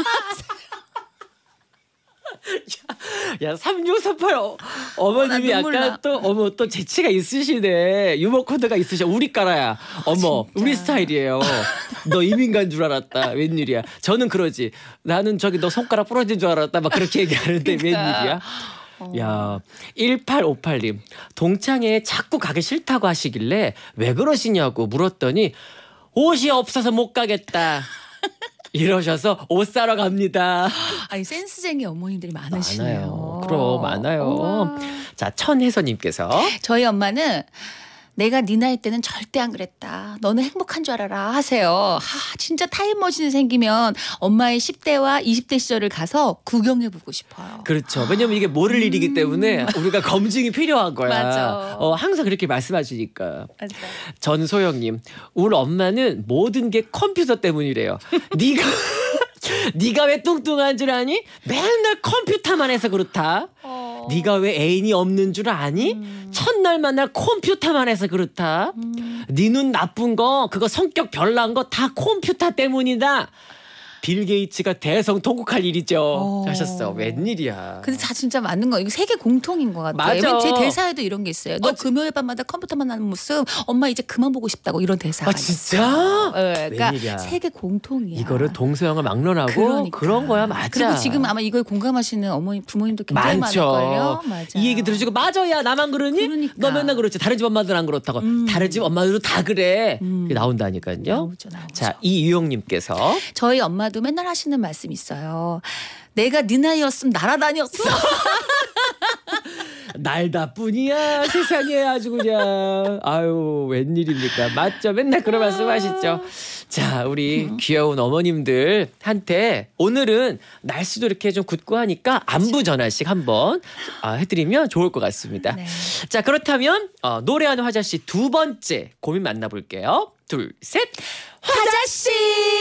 [SPEAKER 1] 야 삼육삼팔 어, 어머님이
[SPEAKER 2] 어, 나 눈물
[SPEAKER 1] 약간
[SPEAKER 2] 나.
[SPEAKER 1] 또 어머 또 재치가 있으시네. 유머 코드가 있으셔. 우리 까라야. 어머
[SPEAKER 2] 진짜.
[SPEAKER 1] 우리 스타일이에요. 너 이민 간 줄 알았다. 웬일이야. 저는 그러지. 나는 저기 너 손가락 부러진 줄 알았다. 막 그렇게 얘기하는데
[SPEAKER 2] 그러니까.
[SPEAKER 1] 웬일이야. 야, 일팔오팔님 동창회에 자꾸 가기 싫다고 하시길래 왜 그러시냐고 물었더니 옷이 없어서 못 가겠다. 이러셔서 옷 사러 갑니다.
[SPEAKER 2] 아니 센스쟁이 어머님들이 많으시네요.
[SPEAKER 1] 많아요. 그럼 많아요.
[SPEAKER 2] 우와.
[SPEAKER 1] 자, 천혜선님께서
[SPEAKER 2] 저희 엄마는 내가 네 나이 때는 절대 안 그랬다. 너는 행복한 줄 알아라 하세요. 하, 진짜 타임머신이 생기면 엄마의 십 대와 이십 대 시절을 가서 구경해보고 싶어요.
[SPEAKER 1] 그렇죠. 왜냐면 이게 모를 일이기 때문에 우리가 검증이 필요한 거야.
[SPEAKER 2] 맞아.
[SPEAKER 1] 어, 항상 그렇게 말씀하시니까.
[SPEAKER 2] 맞아.
[SPEAKER 1] 전소영님, 우리 엄마는 모든 게 컴퓨터 때문이래요. 네가 네가 왜 뚱뚱한 줄 아니? 맨날 컴퓨터만 해서 그렇다.
[SPEAKER 2] 어.
[SPEAKER 1] 네가 왜 애인이 없는 줄 아니?
[SPEAKER 2] 음.
[SPEAKER 1] 첫날 만날 컴퓨터만 해서 그렇다.
[SPEAKER 2] 음.
[SPEAKER 1] 네 눈 나쁜 거 그거 성격 별난 거 다 컴퓨터 때문이다. 빌 게이츠가 대성통곡할 일이죠.
[SPEAKER 2] 어.
[SPEAKER 1] 하셨어. 웬일이야.
[SPEAKER 2] 근데 다 진짜 맞는 거. 이거 세계 공통인 것 같아요.
[SPEAKER 1] 맞아.
[SPEAKER 2] 제 대사에도 이런 게 있어요. 너
[SPEAKER 1] 어,
[SPEAKER 2] 금요일 밤마다 컴퓨터만 하는 모습 엄마 이제 그만 보고 싶다고 이런 대사가
[SPEAKER 1] 아 진짜?
[SPEAKER 2] 네, 그러니까
[SPEAKER 1] 웬일이야.
[SPEAKER 2] 세계 공통이야.
[SPEAKER 1] 이거를 동서양을 막론하고
[SPEAKER 2] 그러니까.
[SPEAKER 1] 그런 거야. 맞아.
[SPEAKER 2] 그리고 지금 아마 이걸 공감하시는 어머니 부모님도 굉장히
[SPEAKER 1] 많죠.
[SPEAKER 2] 많을걸요. 맞아.
[SPEAKER 1] 이 얘기 들으시고 맞아 야 나만 그러니?
[SPEAKER 2] 그러니까.
[SPEAKER 1] 너 맨날 그렇지. 다른 집 엄마들은 안 그렇다고.
[SPEAKER 2] 음.
[SPEAKER 1] 다른 집 엄마들도 다 그래.
[SPEAKER 2] 음.
[SPEAKER 1] 이게 나온다니까요.
[SPEAKER 2] 나오죠, 나오죠.
[SPEAKER 1] 자 이유영님께서
[SPEAKER 2] 저희 엄마도 맨날 하시는 말씀 있어요. 내가 네 나이였으면 날아다녔어.
[SPEAKER 1] 날다뿐이야 세상에 아주 그냥 아유 웬일입니까. 맞죠. 맨날 그런 말씀 하시죠. 자 우리 귀여운 어머님들한테 오늘은 날씨도 이렇게 좀 굳고 하니까 안부 전화씩 한번 아, 해드리면 좋을 것 같습니다.
[SPEAKER 2] 네.
[SPEAKER 1] 자 그렇다면 어, 노래하는 화자씨 두 번째 고민 만나볼게요. 둘 셋.
[SPEAKER 2] 화자씨.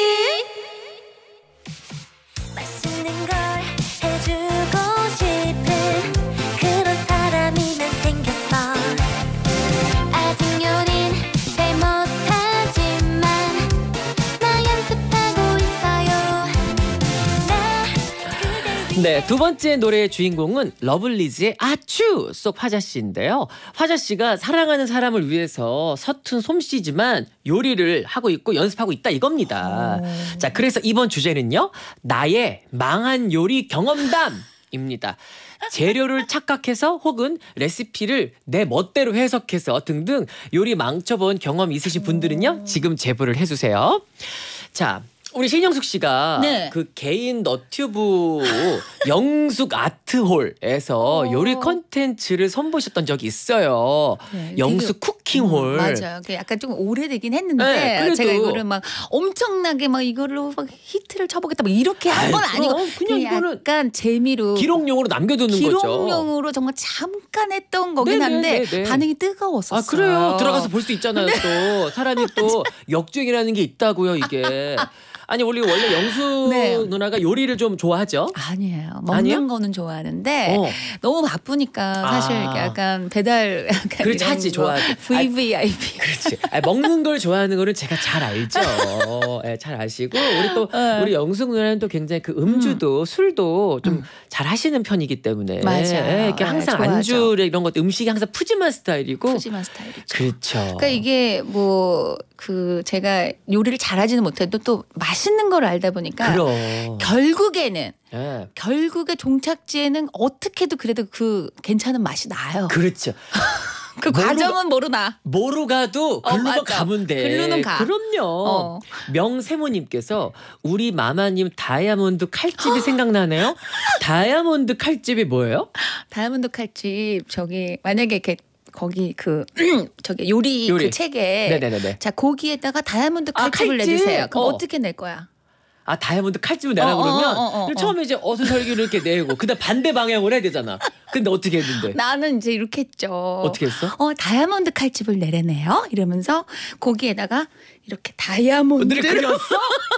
[SPEAKER 5] 맛있는 걸 해주고 싶은 그런 사람이 난 생겼어. 아직 요린 잘 못하지만 나 연습하고 있어요. 나 그댈
[SPEAKER 1] 네, 두 번째 노래의 주인공은 러블리즈의 아츄 속 화자씨인데요. 화자씨가 사랑하는 사람을 위해서 서툰 솜씨지만 요리를 하고 있고 연습하고 있다 이겁니다. 자, 그래서 이번 주제는요. 나의 망한 요리 경험담입니다. 재료를 착각해서 혹은 레시피를 내 멋대로 해석해서 등등 요리 망쳐본 경험 있으신 분들은요. 지금 제보를 해주세요. 자. 우리 신영숙 씨가
[SPEAKER 2] 네.
[SPEAKER 1] 그 개인 너튜브 영숙 아트홀에서
[SPEAKER 2] 어.
[SPEAKER 1] 요리 컨텐츠를 선보이셨던 적이 있어요.
[SPEAKER 2] 네,
[SPEAKER 1] 영숙
[SPEAKER 2] 되게-
[SPEAKER 1] 쿠킹홀.
[SPEAKER 2] 음, 맞아요. 그 약간 좀 오래되긴 했는데
[SPEAKER 1] 네, 그래도.
[SPEAKER 2] 제가 이거를 막 엄청나게 막 이거를 막 히트를 쳐보겠다 뭐 이렇게 한 건
[SPEAKER 1] 아이,
[SPEAKER 2] 아니고
[SPEAKER 1] 그럼 그냥 이거는
[SPEAKER 2] 약간 재미로
[SPEAKER 1] 기록용으로 남겨두는 거죠.
[SPEAKER 2] 기록용으로 정말 잠깐 했던 거긴
[SPEAKER 1] 네네,
[SPEAKER 2] 한데
[SPEAKER 1] 네네.
[SPEAKER 2] 반응이 뜨거웠었어요.
[SPEAKER 1] 아 그래요. 들어가서 볼 수 있잖아요. 또 사람이 또 역주행이라는 게 있다고요. 이게. 아니 원래 원래 영숙
[SPEAKER 2] 네.
[SPEAKER 1] 누나가 요리를 좀 좋아하죠?
[SPEAKER 2] 아니에요. 먹는
[SPEAKER 1] 아니에요?
[SPEAKER 2] 거는 좋아하는데
[SPEAKER 1] 어.
[SPEAKER 2] 너무 바쁘니까 사실
[SPEAKER 1] 아.
[SPEAKER 2] 이렇게 약간 배달 약간
[SPEAKER 1] 그렇지,
[SPEAKER 2] 이런
[SPEAKER 1] 하지,
[SPEAKER 2] 거
[SPEAKER 1] 좋아하지.
[SPEAKER 2] 브이브이아이피.
[SPEAKER 1] 그렇지. 아니, 먹는 걸 좋아하는 거는 제가 잘 알죠. 예, 잘 아시고 우리 또
[SPEAKER 2] 네.
[SPEAKER 1] 우리 영숙 누나는 또 굉장히 그 음주도 술도 좀 잘 하시는 편이기 때문에
[SPEAKER 2] 맞아요.
[SPEAKER 1] 예, 이렇게
[SPEAKER 2] 네,
[SPEAKER 1] 항상
[SPEAKER 2] 좋아하죠.
[SPEAKER 1] 안주를 이런 것 음식이 항상 푸짐한 스타일이고
[SPEAKER 2] 푸짐한 스타일이죠.
[SPEAKER 1] 그렇죠.
[SPEAKER 2] 그러니까 이게 뭐 그 제가 요리를 잘하지는 못해도 또 맛있는 걸 알다 보니까
[SPEAKER 1] 그럼.
[SPEAKER 2] 결국에는
[SPEAKER 1] 예.
[SPEAKER 2] 결국에 종착지에는 어떻게도 그래도 그 괜찮은 맛이 나요.
[SPEAKER 1] 그렇죠.
[SPEAKER 2] 그
[SPEAKER 1] 모르가-
[SPEAKER 2] 과정은 모르나.
[SPEAKER 1] 모르 가도 글로만
[SPEAKER 2] 맞아.
[SPEAKER 1] 가면 돼.
[SPEAKER 2] 글로는 가.
[SPEAKER 1] 그럼요.
[SPEAKER 2] 어.
[SPEAKER 1] 명세모님께서 우리 마마님 다이아몬드 칼집이 생각나네요. 다이아몬드 칼집이 뭐예요?
[SPEAKER 2] 다이아몬드 칼집 저기 만약에 이렇게 거기 그 저기 요리,
[SPEAKER 1] 요리.
[SPEAKER 2] 그 책에
[SPEAKER 1] 네네네네.
[SPEAKER 2] 자 고기에다가 다이아몬드
[SPEAKER 1] 아,
[SPEAKER 2] 칼집을
[SPEAKER 1] 칼집.
[SPEAKER 2] 내주세요. 그럼
[SPEAKER 1] 어.
[SPEAKER 2] 어. 떻게 낼 거야?
[SPEAKER 1] 아 다이아몬드 칼집을 내라
[SPEAKER 2] 어, 어,
[SPEAKER 1] 그러면
[SPEAKER 2] 어, 어, 어,
[SPEAKER 1] 처음에 이제 어순설기를 이렇게 내고 그다음 반대 방향으로 해야 되잖아. 근데 어떻게 했는데?
[SPEAKER 2] 나는 이제 이렇게 했죠.
[SPEAKER 1] 어떻게 했어?
[SPEAKER 2] 어 다이아몬드 칼집을 내려내요. 이러면서 고기에다가 이렇게 다이아몬드를
[SPEAKER 1] 오늘을 그렸어?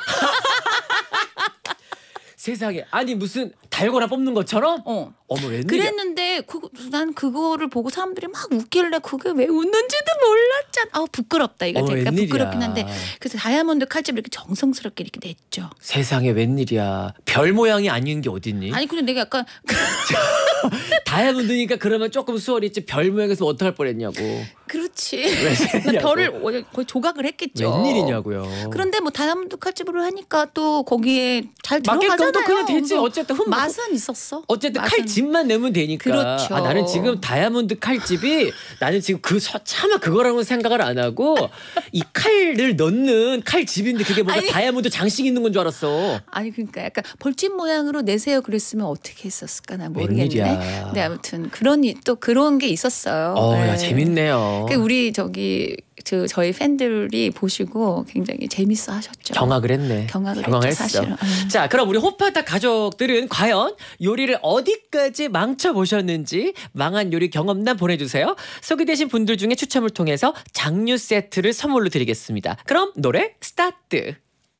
[SPEAKER 1] 세상에 아니 무슨 달고나 뽑는 것처럼?
[SPEAKER 2] 어.
[SPEAKER 1] 어머 웬일이야?
[SPEAKER 2] 그랬는데 그, 난 그거를 보고 사람들이 막 웃길래 그게 왜 웃는지도 몰랐잖아. 아 부끄럽다 이거
[SPEAKER 1] 어머,
[SPEAKER 2] 제가
[SPEAKER 1] 웬일이야.
[SPEAKER 2] 부끄럽긴 한데 그래서 다이아몬드 칼집 이렇게 정성스럽게 이렇게 냈죠.
[SPEAKER 1] 세상에 웬일이야. 별 모양이 아닌 게 어딨니?
[SPEAKER 2] 아니 근데 내가 약간
[SPEAKER 1] 다이아몬드니까 그러면 조금 수월히 있지 별 모양에서 어떡할 뻔했냐고.
[SPEAKER 2] 그렇지.
[SPEAKER 1] 웬일이냐고.
[SPEAKER 2] 나 별을 거의 조각을 했겠죠.
[SPEAKER 1] 웬일이냐고요.
[SPEAKER 2] 그런데 뭐 다이아몬드 칼집으로 하니까 또 거기에 잘
[SPEAKER 1] 맞게끔
[SPEAKER 2] 들어가잖아요.
[SPEAKER 1] 또 그냥 되지.
[SPEAKER 2] 뭐
[SPEAKER 1] 어쨌든 흠
[SPEAKER 2] 맛은 있었어.
[SPEAKER 1] 어쨌든
[SPEAKER 2] 맛은.
[SPEAKER 1] 칼집만 내면 되니까.
[SPEAKER 2] 그렇죠.
[SPEAKER 1] 아, 나는 지금 다이아몬드 칼집이 나는 지금 그 서- 차마 그거라고 생각을 안 하고 이 칼을 넣는 칼집인데 그게 뭔가
[SPEAKER 2] 아니.
[SPEAKER 1] 다이아몬드 장식 있는 건 줄 알았어.
[SPEAKER 2] 아니 그러니까 약간 벌집 모양으로 내세요 그랬으면 어떻게 했었을까 나 모르겠네.
[SPEAKER 1] 웬일이야.
[SPEAKER 2] 근데 아무튼 그런 이- 또 그런 게 있었어요.
[SPEAKER 1] 어, 야
[SPEAKER 2] 네.
[SPEAKER 1] 재밌네요.
[SPEAKER 2] 그 우리 저기 저 저희 팬들이 보시고 굉장히 재밌어 하셨죠.
[SPEAKER 1] 경악을 했네.
[SPEAKER 2] 경악을
[SPEAKER 1] 경악했어.
[SPEAKER 2] 했죠, 사실은. 음.
[SPEAKER 1] 자, 그럼 우리 호파타 가족들은 과연 요리를 어디까지 망쳐 보셨는지 망한 요리 경험담 보내주세요. 소개되신 분들 중에 추첨을 통해서 장류 세트를 선물로 드리겠습니다. 그럼 노래 스타트.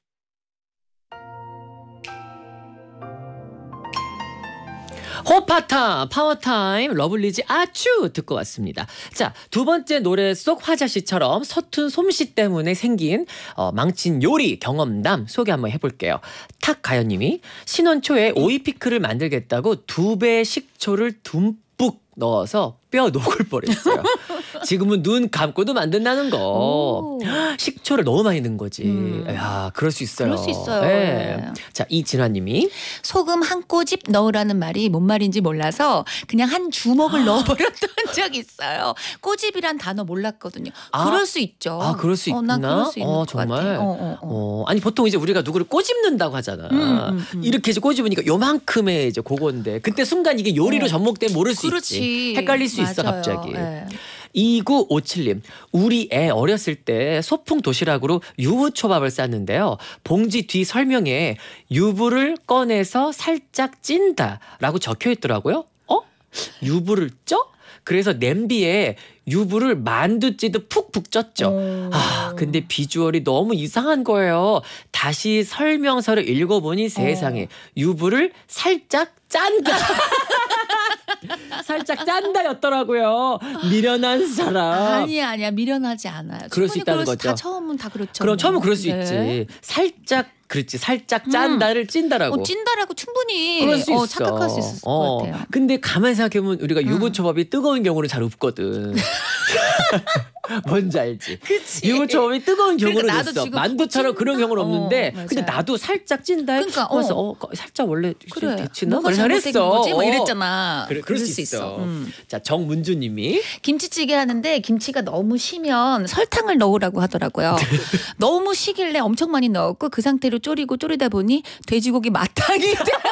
[SPEAKER 1] 호파타 파워타임 러블리즈 아츄 듣고 왔습니다. 자, 두 번째 노래 속 화자 씨처럼 서툰 솜씨 때문에 생긴 어, 망친 요리 경험담 소개 한번 해볼게요. 탁가연님이 신혼 초에 오이 피클을 만들겠다고 두 배 식초를 듬뿍 넣어서 뼈 녹을 뻔했어요. 지금은 눈 감고도 만든다는 거.
[SPEAKER 2] 오.
[SPEAKER 1] 식초를 너무 많이 넣은 거지.
[SPEAKER 2] 음.
[SPEAKER 1] 야, 그럴 수 있어요.
[SPEAKER 2] 그럴 수 있어요.
[SPEAKER 1] 네.
[SPEAKER 2] 네.
[SPEAKER 1] 자, 이진화님이
[SPEAKER 2] 소금 한 꼬집 넣으라는 말이 뭔 말인지 몰라서 그냥 한 주먹을 넣어버렸던 적이 있어요. 꼬집이란 단어 몰랐거든요.
[SPEAKER 1] 아.
[SPEAKER 2] 그럴 수 있죠.
[SPEAKER 1] 아, 그럴 수
[SPEAKER 2] 어, 난
[SPEAKER 1] 있구나.
[SPEAKER 2] 그럴 수 있는
[SPEAKER 1] 어,
[SPEAKER 2] 것
[SPEAKER 1] 정말.
[SPEAKER 2] 같아. 어, 어, 어.
[SPEAKER 1] 어, 아니 보통 이제 우리가 누구를 꼬집는다고 하잖아.
[SPEAKER 2] 음, 음, 음.
[SPEAKER 1] 이렇게 이제 꼬집으니까 요만큼의 이제 그건데 그때 순간 이게 요리로
[SPEAKER 2] 어.
[SPEAKER 1] 접목되면 모를 수
[SPEAKER 2] 그렇지.
[SPEAKER 1] 있지. 헷갈릴 수 있어
[SPEAKER 2] 맞아요.
[SPEAKER 1] 갑자기.
[SPEAKER 2] 네.
[SPEAKER 1] 이구오칠님 우리 애 어렸을 때 소풍 도시락으로 유부초밥을 쌌는데요. 봉지 뒤 설명에 유부를 꺼내서 살짝 찐다라고 적혀 있더라고요. 어? 유부를 쪄? 그래서 냄비에 유부를 만두 찌듯 푹푹 쪘죠.
[SPEAKER 2] 오.
[SPEAKER 1] 아, 근데 비주얼이 너무 이상한 거예요. 다시 설명서를 읽어보니 세상에 유부를 살짝 짠다. 살짝 짠다였더라고요. 미련한 사람.
[SPEAKER 2] 아니야 아니야 미련하지 않아요.
[SPEAKER 1] 그럴 수
[SPEAKER 2] 충분히
[SPEAKER 1] 있다는
[SPEAKER 2] 그럴 수- 다
[SPEAKER 1] 거죠.
[SPEAKER 2] 처음은 다 그렇죠.
[SPEAKER 1] 그럼 처음은 그럴 수
[SPEAKER 2] 네.
[SPEAKER 1] 있지. 살짝 그렇지. 살짝 짠다를 찐다라고.
[SPEAKER 2] 어, 찐다라고 충분히
[SPEAKER 1] 그럴 수
[SPEAKER 2] 어,
[SPEAKER 1] 있어.
[SPEAKER 2] 착각할 수 있을
[SPEAKER 1] 어.
[SPEAKER 2] 것 같아요.
[SPEAKER 1] 근데 가만히 생각해보면 우리가 유부초밥이 뜨거운 경우는 잘 없거든. 뭔지 알지?
[SPEAKER 2] 그치.
[SPEAKER 1] 유부초밥이 뜨거운 경우는
[SPEAKER 2] 그러니까 나도
[SPEAKER 1] 있어.
[SPEAKER 2] 지금
[SPEAKER 1] 만두처럼 그런
[SPEAKER 2] 찐다?
[SPEAKER 1] 경우는 없는데
[SPEAKER 2] 어, 맞아요.
[SPEAKER 1] 근데 나도 살짝 찐다.
[SPEAKER 2] 그러니까, 어.
[SPEAKER 1] 그래서 어, 살짝 원래
[SPEAKER 2] 그래.
[SPEAKER 1] 데치나?
[SPEAKER 2] 뭐가 잘못된
[SPEAKER 1] 잘했어.
[SPEAKER 2] 거지? 뭐
[SPEAKER 1] 어.
[SPEAKER 2] 이랬잖아.
[SPEAKER 1] 그래, 그럴 수 있어.
[SPEAKER 2] 음.
[SPEAKER 1] 자, 정문주님이
[SPEAKER 2] 김치찌개 하는데 김치가 너무 시면 설탕을 넣으라고 하더라고요. 너무 시길래 엄청 많이 넣었고 그 상태로 졸이고 졸이다 보니 돼지고기 마탕이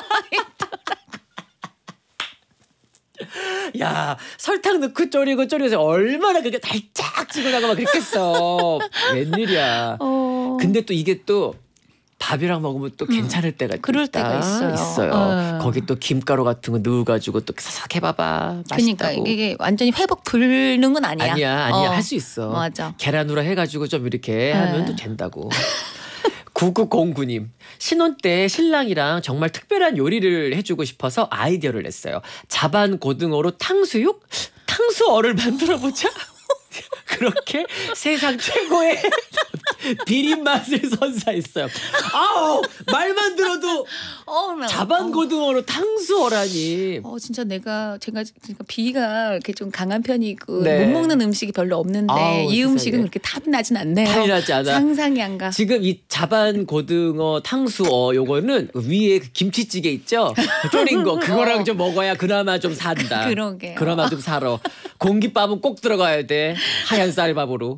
[SPEAKER 1] 야 설탕 넣고 졸이고 졸여서 얼마나 그게 달짝지근하고 막 그랬겠어. 웬일이야.
[SPEAKER 2] 어.
[SPEAKER 1] 근데 또 이게 또 밥이랑 먹으면 또 괜찮을 때가 또
[SPEAKER 2] 그럴
[SPEAKER 1] 있다.
[SPEAKER 2] 때가 있어요.
[SPEAKER 1] 있어요.
[SPEAKER 2] 어.
[SPEAKER 1] 거기 또 김가루 같은 거 넣어가지고 또 사삭 해봐봐.
[SPEAKER 2] 그러니까
[SPEAKER 1] 맛있다고.
[SPEAKER 2] 이게 완전히 회복 불능은 아니야.
[SPEAKER 1] 아니야 아니야
[SPEAKER 2] 어.
[SPEAKER 1] 할 수 있어.
[SPEAKER 2] 맞아.
[SPEAKER 1] 계란으로 해가지고 좀 이렇게
[SPEAKER 2] 에.
[SPEAKER 1] 하면 또 된다고. 구구공구님 신혼 때 신랑이랑 정말 특별한 요리를 해주고 싶어서 아이디어를 냈어요. 자반 고등어로 탕수육? 탕수어를 만들어보자. 그렇게 세상 최고의 비린 맛을 선사했어요. 아우 말만 들어도
[SPEAKER 2] 어, 나-
[SPEAKER 1] 자반고등어로 탕수어라니.
[SPEAKER 2] 어 진짜 내가 제가 제가 비위가 이렇게 좀 강한 편이고
[SPEAKER 1] 네.
[SPEAKER 2] 못 먹는 음식이 별로 없는데
[SPEAKER 1] 아우,
[SPEAKER 2] 이 음식은
[SPEAKER 1] 세상에.
[SPEAKER 2] 그렇게 탑이 나진 않네요.
[SPEAKER 1] 탑이 나지 않아.
[SPEAKER 2] 상상이 안 가.
[SPEAKER 1] 지금 이 자반고등어 탕수어 요거는 위에 그 김치찌개 있죠? 졸인 거 그거랑 좀 먹어야 그나마 좀 산다.
[SPEAKER 2] 그러게요.
[SPEAKER 1] 그나마 좀 살아. 공깃밥은 꼭 들어가야 돼. 하얀 쌀밥으로.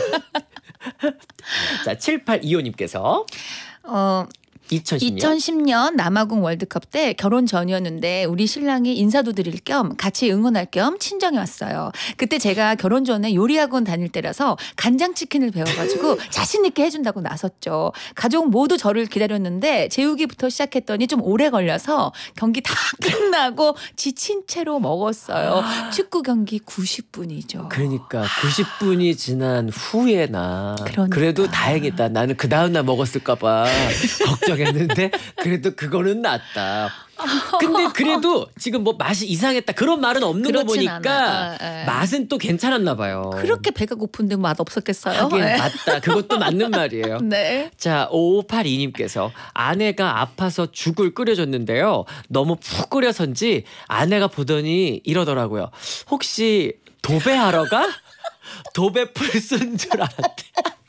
[SPEAKER 1] 자, 칠팔이오님께서
[SPEAKER 2] 어
[SPEAKER 1] 이천십 년
[SPEAKER 2] 이천십 년 남아공 월드컵 때 결혼 전이었는데 우리 신랑이 인사도 드릴 겸 같이 응원할 겸 친정에 왔어요. 그때 제가 결혼 전에 요리학원 다닐 때라서 간장치킨을 배워가지고 자신 있게 해준다고 나섰죠. 가족 모두 저를 기다렸는데 재우기부터 시작했더니 좀 오래 걸려서 경기 다 끝나고 지친 채로 먹었어요. 축구 경기 구십 분이죠.
[SPEAKER 1] 그러니까 구십 분이 지난 후에나
[SPEAKER 2] 그러니까.
[SPEAKER 1] 그래도 다행이다. 나는 그 다음날 먹었을까 봐 걱정했는데 그래도 그거는 낫다. 근데 그래도 지금 뭐 맛이 이상했다 그런 말은 없는 거
[SPEAKER 2] 그렇진
[SPEAKER 1] 보니까
[SPEAKER 2] 않아. 아, 예.
[SPEAKER 1] 맛은 또 괜찮았나 봐요.
[SPEAKER 2] 그렇게 배가 고픈데 맛 없었겠어요?
[SPEAKER 1] 하긴
[SPEAKER 2] 네.
[SPEAKER 1] 맞다. 그것도 맞는 말이에요.
[SPEAKER 2] 네.
[SPEAKER 1] 자, 오오팔이님께서 아내가 아파서 죽을 끓여줬는데요. 너무 푹 끓여서인지 아내가 보더니 이러더라고요. 혹시 도배하러 가? 도배 풀 쓴 줄 알았대.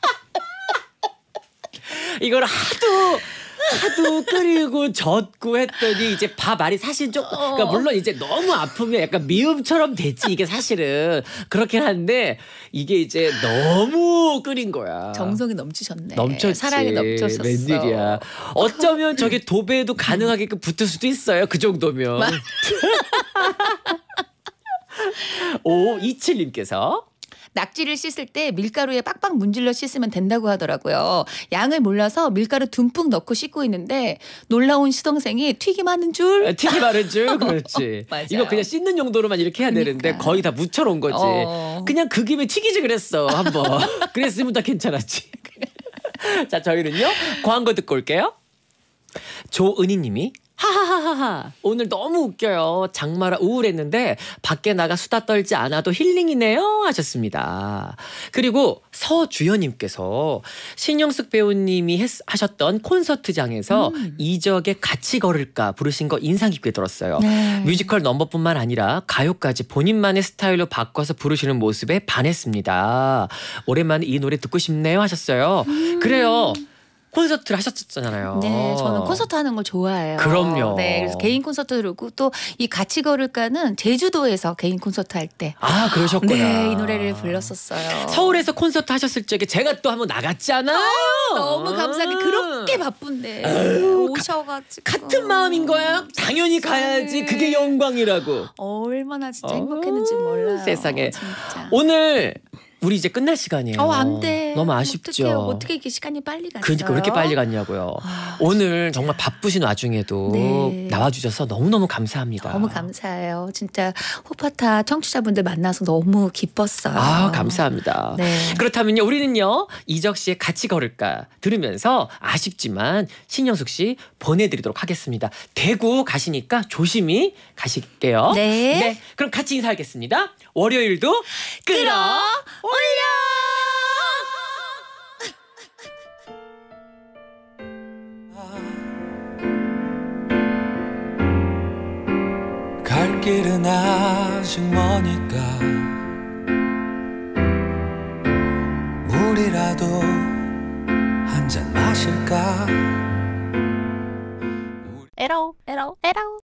[SPEAKER 1] 이걸 하도 하도 끓이고 젓고 했더니 이제 밥 알이 사실 좀 그러니까 물론 이제 너무 아프면 약간 미음처럼 되지 이게 사실은 그렇긴 한데 이게 이제 너무 끓인 거야.
[SPEAKER 2] 정성이 넘치셨네.
[SPEAKER 1] 넘쳤지.
[SPEAKER 2] 사랑이 넘쳤었어.
[SPEAKER 1] 웬일이야. 어쩌면 저게 도배도 가능하게끔 붙을 수도 있어요. 그 정도면. 오이칠님께서
[SPEAKER 2] 낙지를 씻을 때 밀가루에 빡빡 문질러 씻으면 된다고 하더라고요. 양을 몰라서 밀가루 듬뿍 넣고 씻고 있는데 놀라운 시동생이 튀김하는 줄.
[SPEAKER 1] 튀김 하는 줄 그렇지.
[SPEAKER 2] 맞아요.
[SPEAKER 1] 이거 그냥 씻는 용도로만 이렇게 해야 되는데
[SPEAKER 2] 그러니까.
[SPEAKER 1] 거의 다 묻혀놓은 거지.
[SPEAKER 2] 어.
[SPEAKER 1] 그냥 그 김에 튀기지 그랬어 한번. 그랬으면 다 괜찮았지. 자 저희는요 광고 듣고 올게요. 조은희님이 하하하하하 오늘 너무 웃겨요. 장마라 우울했는데 밖에 나가 수다 떨지 않아도 힐링이네요 하셨습니다. 그리고 서주연님께서 신영숙 배우님이 했, 하셨던 콘서트장에서
[SPEAKER 2] 음.
[SPEAKER 1] 이적의 같이 걸을까 부르신 거 인상 깊게 들었어요.
[SPEAKER 2] 네.
[SPEAKER 1] 뮤지컬 넘버뿐만 아니라 가요까지 본인만의 스타일로 바꿔서 부르시는 모습에 반했습니다. 오랜만에 이 노래 듣고 싶네요 하셨어요.
[SPEAKER 2] 음.
[SPEAKER 1] 그래요. 콘서트를 하셨잖아요.
[SPEAKER 2] 네, 저는 콘서트 하는 걸 좋아해요.
[SPEAKER 1] 그럼요.
[SPEAKER 2] 네, 그래서 개인 콘서트 그리고 또 이 같이 걸을까는 제주도에서 개인 콘서트 할 때.
[SPEAKER 1] 아 그러셨구나.
[SPEAKER 2] 네, 이 노래를 불렀었어요.
[SPEAKER 1] 서울에서 콘서트 하셨을 적에 제가 또 한번 나갔잖아요.
[SPEAKER 2] 너무 감사하게 그렇게 바쁜데 오셔가지고
[SPEAKER 1] 같은 마음인 거야. 당연히 가야지. 그게 영광이라고.
[SPEAKER 2] 얼마나 진짜
[SPEAKER 1] 어,
[SPEAKER 2] 행복했는지 몰라요.
[SPEAKER 1] 세상에.
[SPEAKER 2] 진짜.
[SPEAKER 1] 오늘 우리 이제 끝날 시간이에요.
[SPEAKER 2] 어, 안 돼.
[SPEAKER 1] 너무 아쉽죠.
[SPEAKER 2] 어떡해요. 어떻게 이렇게 시간이 빨리 갔어요?
[SPEAKER 1] 그러니까 왜 이렇게 빨리 갔냐고요.
[SPEAKER 2] 아,
[SPEAKER 1] 오늘 정말 바쁘신 와중에도
[SPEAKER 2] 네.
[SPEAKER 1] 나와주셔서 너무너무 감사합니다.
[SPEAKER 2] 너무 감사해요. 진짜 호파타 청취자분들 만나서 너무 기뻤어요.
[SPEAKER 1] 아 감사합니다.
[SPEAKER 2] 네.
[SPEAKER 1] 그렇다면요 우리는요 이적 씨의 같이 걸을까 들으면서 아쉽지만 신영숙 씨 보내드리도록 하겠습니다. 대구 가시니까 조심히 가실게요.
[SPEAKER 2] 네.
[SPEAKER 1] 그럼 같이 인사하겠습니다. 월요일도 끌어 올려.
[SPEAKER 6] 갈 길은 아직 머니까 물이라도 한 잔 마실까
[SPEAKER 2] 에러 에러 에러